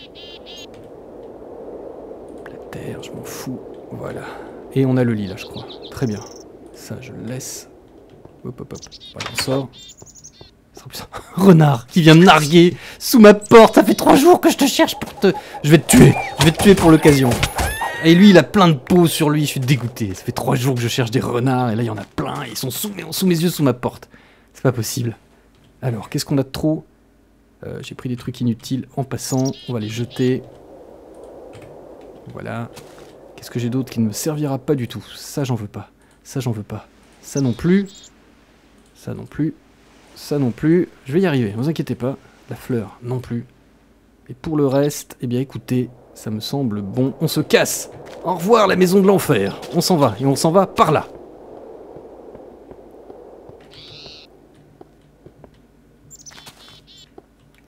La terre, je m'en fous. Voilà. Et on a le lit, là, je crois. Très bien. Ça, je le laisse. Hop, hop, hop. Voilà, on sort. Ça sera plus ça. Renard qui vient me narguer sous ma porte. Ça fait trois jours que je te cherche pour te... Je vais te tuer. Je vais te tuer pour l'occasion. Et lui, il a plein de peau sur lui, je suis dégoûté. Ça fait trois jours que je cherche des renards, et là, il y en a plein, et ils sont sous mes, sous mes yeux, sous ma porte. C'est pas possible. Alors, qu'est-ce qu'on a de trop? euh, J'ai pris des trucs inutiles en passant, on va les jeter. Voilà. Qu'est-ce que j'ai d'autre qui ne me servira pas du tout? Ça, j'en veux pas. Ça, j'en veux pas. Ça non plus. Ça non plus. Ça non plus. Je vais y arriver, ne vous inquiétez pas. La fleur, non plus. Et pour le reste, eh bien, écoutez... Ça me semble bon. On se casse. Au revoir la maison de l'enfer. On s'en va. Et on s'en va par là.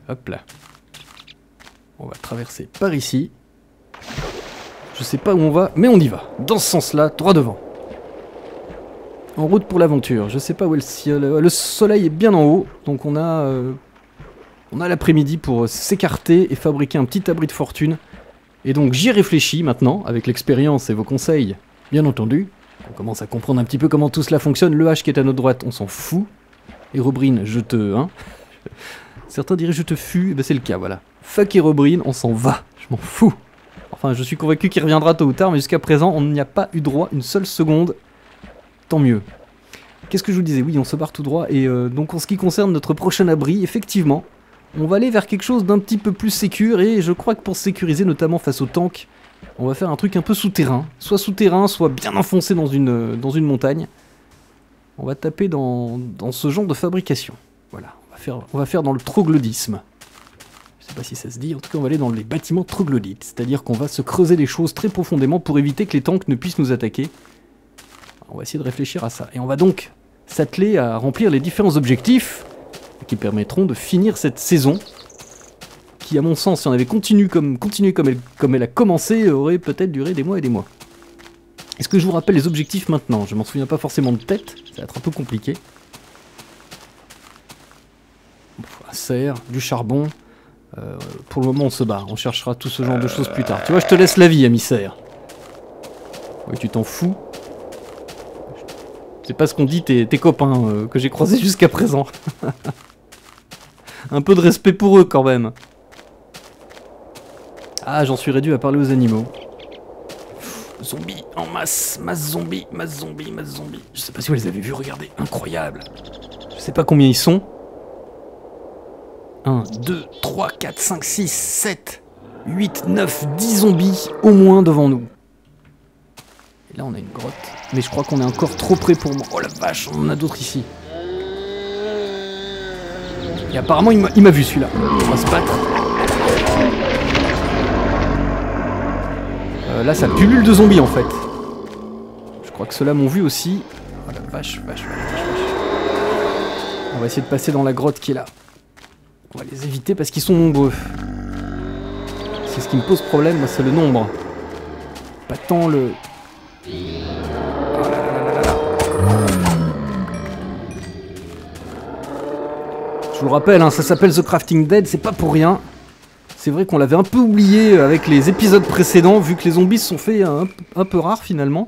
Hop là. On va traverser par ici. Je sais pas où on va, mais on y va. Dans ce sens-là, droit devant. En route pour l'aventure. Je sais pas où est le ciel. Le soleil est bien en haut, donc on a, euh, on a l'après-midi pour s'écarter et fabriquer un petit abri de fortune. Et donc j'y réfléchis maintenant, avec l'expérience et vos conseils, bien entendu. On commence à comprendre un petit peu comment tout cela fonctionne. Le H qui est à notre droite, on s'en fout. Herobrine, je te... Hein Certains diraient je te fus, ben c'est le cas, voilà. Fuck Herobrine, on s'en va, je m'en fous. Enfin, je suis convaincu qu'il reviendra tôt ou tard, mais jusqu'à présent, on n'y a pas eu droit une seule seconde. Tant mieux. Qu'est-ce que je vous disais? Oui, on se barre tout droit, et euh, donc en ce qui concerne notre prochain abri, effectivement, on va aller vers quelque chose d'un petit peu plus sécure, et je crois que pour se sécuriser, notamment face aux tanks, on va faire un truc un peu souterrain. Soit souterrain, soit bien enfoncé dans une, dans une montagne. On va taper dans, dans ce genre de fabrication. Voilà, on va faire, on va faire dans le troglodytisme. Je sais pas si ça se dit, en tout cas on va aller dans les bâtiments troglodytes, c'est-à-dire qu'on va se creuser les choses très profondément pour éviter que les tanks ne puissent nous attaquer. On va essayer de réfléchir à ça. Et on va donc s'atteler à remplir les différents objectifs qui permettront de finir cette saison, qui à mon sens, si on avait continué comme, continué comme, elle, comme elle a commencé, aurait peut-être duré des mois et des mois. Est-ce que je vous rappelle les objectifs maintenant? Je m'en souviens pas forcément de tête, ça va être un peu compliqué. Un cerf, du charbon... Euh, pour le moment on se bat, on cherchera tout ce genre de choses plus tard. Tu vois, je te laisse la vie, émissaire. Oui, tu t'en fous. C'est pas ce qu'ont dit tes, tes copains euh, que j'ai croisés jusqu'à présent. Un peu de respect pour eux quand même. Ah, j'en suis réduit à parler aux animaux. Zombies en masse, masse zombies, masse zombies, masse zombies. Je sais pas si vous les avez vus, regardez, incroyable. Je sais pas combien ils sont. un, deux, trois, quatre, cinq, six, sept, huit, neuf, dix zombies au moins devant nous. Et là on a une grotte. Mais je crois qu'on est encore trop près pour moi. Oh la vache, on en a d'autres ici. Et apparemment il m'a vu celui-là. On va se battre. Euh, là ça pullule de zombies en fait. Je crois que ceux-là m'ont vu aussi. Oh la vache, vache, vache, vache, vache. On va essayer de passer dans la grotte qui est là. On va les éviter parce qu'ils sont nombreux. C'est ce qui me pose problème, moi, c'est le nombre. Pas tant le... Oh là là là là là. Je vous le rappelle, hein, ça s'appelle The Crafting Dead, c'est pas pour rien. C'est vrai qu'on l'avait un peu oublié avec les épisodes précédents, vu que les zombies se sont fait un, un peu rares finalement.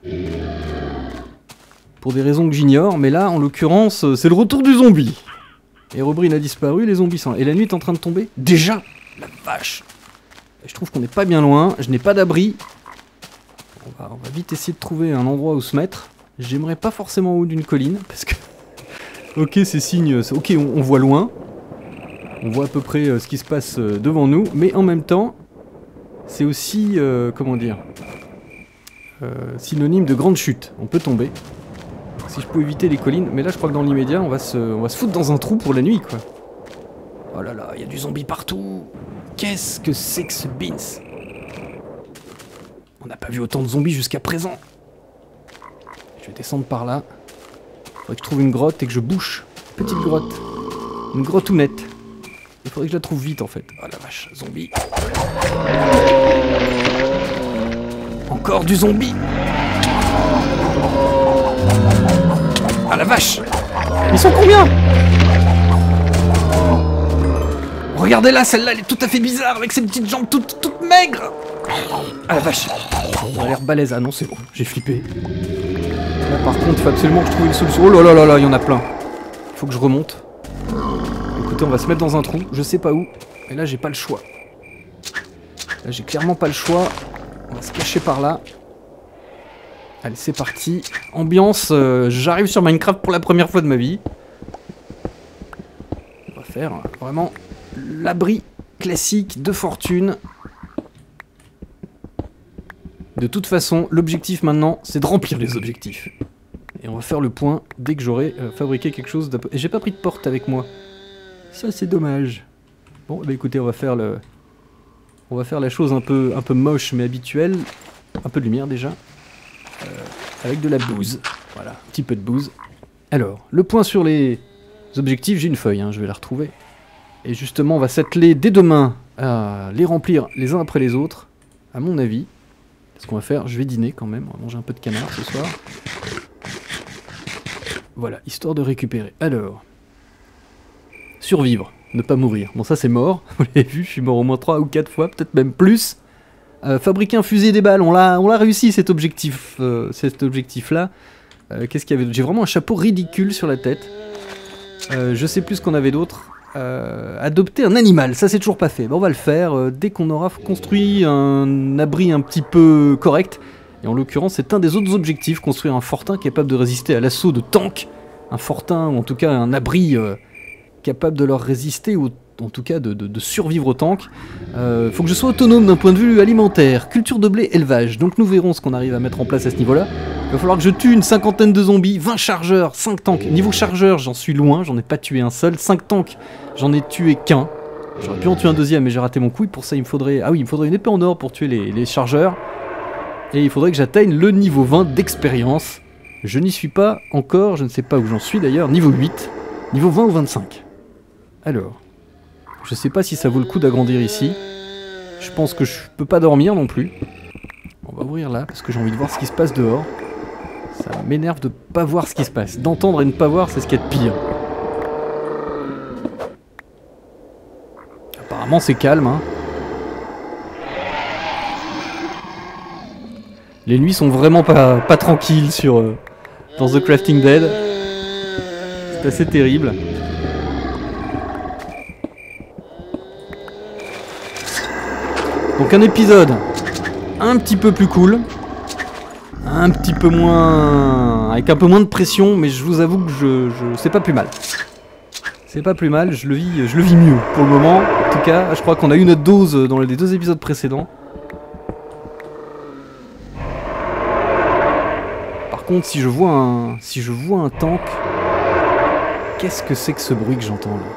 Pour des raisons que j'ignore, mais là, en l'occurrence, c'est le retour du zombie. Herobrine a disparu, les zombies sont là. Et la nuit est en train de tomber? Déjà? La vache! Je trouve qu'on n'est pas bien loin, je n'ai pas d'abri. On va, on va vite essayer de trouver un endroit où se mettre. J'aimerais pas forcément en haut d'une colline, parce que... ok, c'est signe... Ok, on, on voit loin. On voit à peu près euh, ce qui se passe euh, devant nous, mais en même temps, c'est aussi... Euh, comment dire euh, synonyme de grande chute. On peut tomber. Si je peux éviter les collines, mais là je crois que dans l'immédiat on va se, on va se foutre dans un trou pour la nuit quoi. Oh là là, il y a du zombie partout. Qu'est-ce que c'est que ce beans? On n'a pas vu autant de zombies jusqu'à présent. Je vais descendre par là. Faudrait que je trouve une grotte et que je bouche. Petite grotte. Une grotte nette. Il faudrait que je la trouve vite en fait. Oh la vache, zombie. Encore du zombie. Ah la vache! Ils sont combien? Regardez-la, celle-là, elle est tout à fait bizarre, avec ses petites jambes toutes, toutes maigres! Ah la vache! Ça a l'air balèze. Ah non, c'est bon, j'ai flippé. Là par contre, il faut absolument que je trouve une solution. Oh là là là là, il y en a plein. Il faut que je remonte. Écoutez, on va se mettre dans un trou, je sais pas où. Et là, j'ai pas le choix. Là, j'ai clairement pas le choix. On va se cacher par là. Allez, c'est parti. Ambiance, euh, j'arrive sur Minecraft pour la première fois de ma vie. On va faire euh, vraiment l'abri classique de fortune. De toute façon, l'objectif maintenant, c'est de remplir les objectifs. Et on va faire le point dès que j'aurai euh, fabriqué quelque chose d'un peu... Et j'ai pas pris de porte avec moi. Ça, c'est dommage. Bon, bah écoutez, on va faire le... On va faire la chose un peu, un peu moche mais habituelle. Un peu de lumière déjà. Euh, avec de la bouse. Voilà, un petit peu de bouse. Alors, le point sur les objectifs, j'ai une feuille, hein, je vais la retrouver. Et justement, on va s'atteler dès demain à les remplir les uns après les autres, à mon avis. Ce qu'on va faire, je vais dîner quand même, on va manger un peu de canard ce soir. Voilà, histoire de récupérer. Alors, survivre, ne pas mourir. Bon, ça c'est mort, vous l'avez vu, je suis mort au moins trois ou quatre fois, peut-être même plus. Euh, fabriquer un fusil et des balles, on l'a on l'a réussi cet objectif, euh, cet objectif-là. Euh, Qu'est-ce qu'il y avait? J'ai vraiment un chapeau ridicule sur la tête. Euh, je sais plus ce qu'on avait d'autre. Euh, adopter un animal, ça c'est toujours pas fait. Bon, on va le faire euh, dès qu'on aura construit un abri un petit peu correct. Et en l'occurrence, c'est un des autres objectifs, construire un fortin capable de résister à l'assaut de tanks. Un fortin, ou en tout cas un abri euh, capable de leur résister, ou en tout cas de, de, de survivre aux tanks. Euh, faut que je sois autonome d'un point de vue alimentaire, culture de blé, élevage. Donc nous verrons ce qu'on arrive à mettre en place à ce niveau-là. Il va falloir que je tue une cinquantaine de zombies, vingt chargeurs, cinq tanks. Niveau chargeur, j'en suis loin, j'en ai pas tué un seul. cinq tanks, j'en ai tué qu'un. J'aurais pu en tuer un deuxième, mais j'ai raté mon coup. Et pour ça, il me faudrait... Ah oui, il me faudrait une épée en or pour tuer les, les chargeurs. Et il faudrait que j'atteigne le niveau vingt d'expérience. Je n'y suis pas encore, je ne sais pas où j'en suis d'ailleurs. Niveau huit, niveau vingt ou vingt-cinq. Alors, je sais pas si ça vaut le coup d'agrandir ici. Je pense que je peux pas dormir non plus. On va ouvrir là, parce que j'ai envie de voir ce qui se passe dehors. Ça m'énerve de pas voir ce qui se passe. D'entendre et ne pas voir, c'est ce qu'il y a de pire. Apparemment c'est calme, hein. Les nuits sont vraiment pas, pas tranquilles sur, euh, dans The Crafting Dead. C'est assez terrible. Donc un épisode un petit peu plus cool. Un petit peu moins... avec un peu moins de pression, mais je vous avoue que je, je... c'est pas plus mal. C'est pas plus mal, je le vis, je le vis mieux pour le moment. En tout cas, je crois qu'on a eu notre dose dans les deux épisodes précédents. Par contre, si je vois un, si je vois un tank, qu'est-ce que c'est que ce bruit que j'entends là?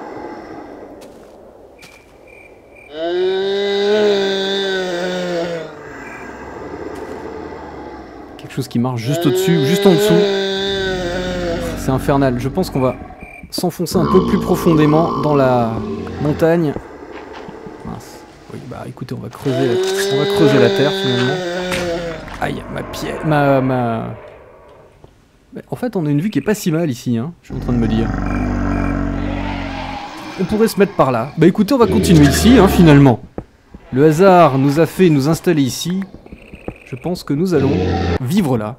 Quelque chose qui marche juste au-dessus ou juste en dessous. C'est infernal. Je pense qu'on va s'enfoncer un peu plus profondément dans la montagne. Mince. Oui, bah écoutez, on va creuser la, on va creuser la terre finalement. Aïe, ma pierre, ma, ma... Mais en fait, on a une vue qui est pas si mal ici, hein, je suis en train de me dire. On pourrait se mettre par là. Bah écoutez, on va continuer ici, hein, finalement. Le hasard nous a fait nous installer ici. Je pense que nous allons vivre là.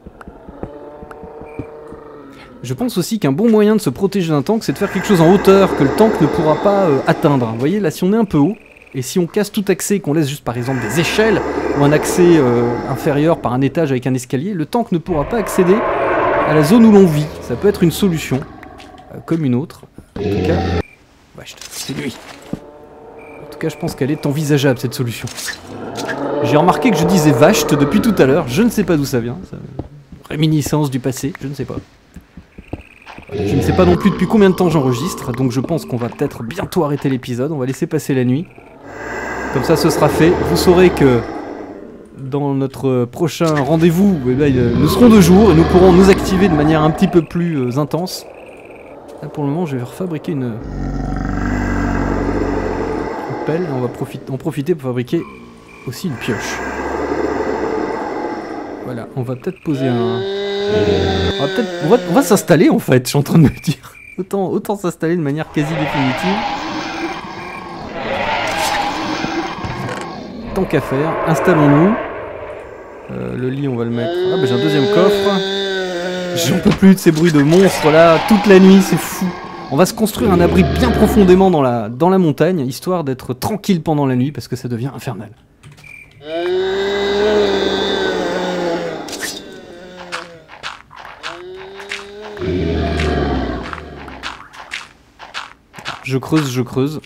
Je pense aussi qu'un bon moyen de se protéger d'un tank, c'est de faire quelque chose en hauteur que le tank ne pourra pas euh, atteindre. Vous voyez, là, si on est un peu haut, et si on casse tout accès, qu'on laisse juste par exemple des échelles, ou un accès euh, inférieur par un étage avec un escalier, le tank ne pourra pas accéder à la zone où l'on vit. Ça peut être une solution, euh, comme une autre. En tout cas, wesh, c'est lui. En tout cas, je pense qu'elle est envisageable, cette solution. J'ai remarqué que je disais vachte depuis tout à l'heure, je ne sais pas d'où ça vient. Ça... Réminiscence du passé, je ne sais pas. Je ne sais pas non plus depuis combien de temps j'enregistre, donc je pense qu'on va peut-être bientôt arrêter l'épisode, on va laisser passer la nuit. Comme ça ce sera fait, vous saurez que dans notre prochain rendez-vous, eh bien, nous serons de jour et nous pourrons nous activer de manière un petit peu plus euh, intense. Là pour le moment je vais refabriquer une, une pelle, et on va profiter, en profiter pour fabriquer aussi une pioche. Voilà, on va peut-être poser un... On va peut-être... On va, on va s'installer en fait, je suis en train de me dire. Autant, autant s'installer de manière quasi définitive. Tant qu'à faire, installons-nous. Euh, le lit on va le mettre... Ah bah j'ai un deuxième coffre. J'en peux plus de ces bruits de monstres là, toute la nuit, c'est fou. On va se construire un abri bien profondément dans la, dans la montagne, histoire d'être tranquille pendant la nuit, parce que ça devient infernal. Je creuse, je creuse.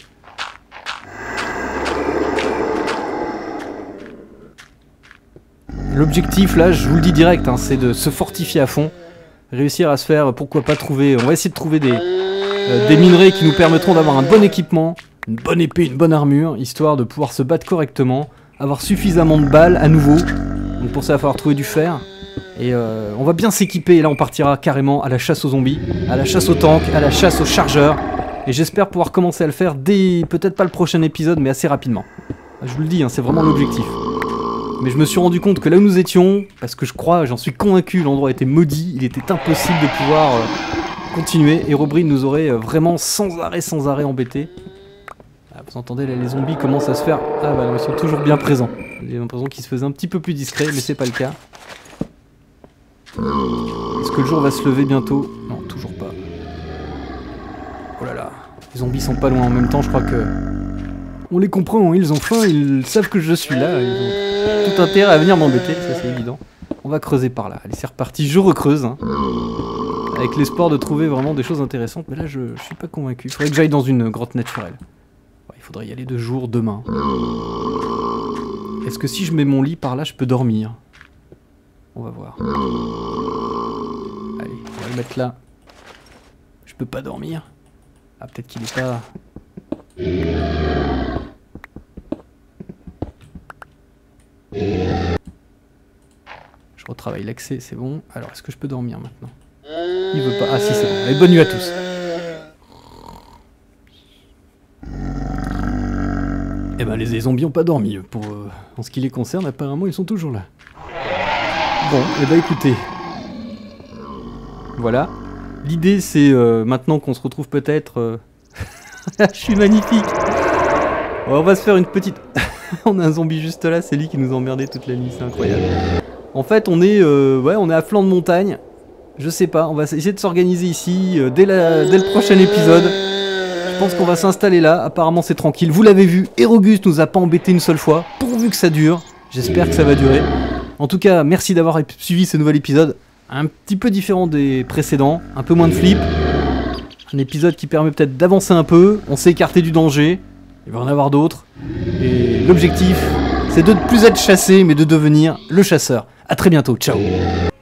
L'objectif là, je vous le dis direct, hein, c'est de se fortifier à fond. Réussir à se faire, pourquoi pas trouver... On va essayer de trouver des, euh, des minerais qui nous permettront d'avoir un bon équipement, une bonne épée, une bonne armure, histoire de pouvoir se battre correctement, avoir suffisamment de balles à nouveau. Donc pour ça, il va falloir trouver du fer. Et euh, on va bien s'équiper, et là on partira carrément à la chasse aux zombies, à la chasse aux tanks, à la chasse aux chargeurs. Et j'espère pouvoir commencer à le faire dès, peut-être pas le prochain épisode, mais assez rapidement. Je vous le dis, hein, c'est vraiment l'objectif. Mais je me suis rendu compte que là où nous étions, parce que je crois, j'en suis convaincu, l'endroit était maudit, il était impossible de pouvoir euh, continuer. Herobrine nous aurait euh, vraiment sans arrêt, sans arrêt embêté. Ah, vous entendez, là, les zombies commencent à se faire... Ah bah non, ils sont toujours bien présents. J'ai l'impression qu'ils se faisaient un petit peu plus discrets, mais c'est pas le cas. Est-ce que le jour va se lever bientôt? Non, toujours pas. Oh là là, les zombies sont pas loin en même temps, je crois que... On les comprend, ils ont faim, ils savent que je suis là, ils ont tout intérêt à venir m'embêter, ça c'est évident. On va creuser par là, allez c'est reparti, je recreuse, hein, avec l'espoir de trouver vraiment des choses intéressantes, mais là je, je suis pas convaincu. Il faudrait que j'aille dans une grotte naturelle. Ouais, il faudrait y aller de jour, demain. Est-ce que si je mets mon lit par là, je peux dormir? On va voir. Allez, on va le mettre là. Je peux pas dormir. Ah peut-être qu'il est pas... Je retravaille l'accès, c'est bon. Alors, est-ce que je peux dormir maintenant? Il veut pas. Ah si, c'est bon. Allez, bonne nuit à tous. Eh ben, les zombies ont pas dormi. Pour, euh, en ce qui les concerne, apparemment, ils sont toujours là. Bon, eh ben, écoutez. Voilà. L'idée, c'est euh, maintenant qu'on se retrouve peut-être... Euh... Je suis magnifique. On va se faire une petite... On a un zombie juste là, c'est lui qui nous a emmerdé toute la nuit, c'est incroyable. En fait, on est, euh, ouais, on est à flanc de montagne. Je sais pas, on va essayer de s'organiser ici euh, dès, la, dès le prochain épisode. Je pense qu'on va s'installer là, apparemment c'est tranquille. Vous l'avez vu, Hérogus nous a pas embêté une seule fois, pourvu que ça dure. J'espère que ça va durer. En tout cas, merci d'avoir suivi ce nouvel épisode. Un petit peu différent des précédents, un peu moins de flip. Un épisode qui permet peut-être d'avancer un peu, on s'est écarté du danger. Il va y en avoir d'autres. Et l'objectif, c'est de ne plus être chassé, mais de devenir le chasseur. A très bientôt, ciao.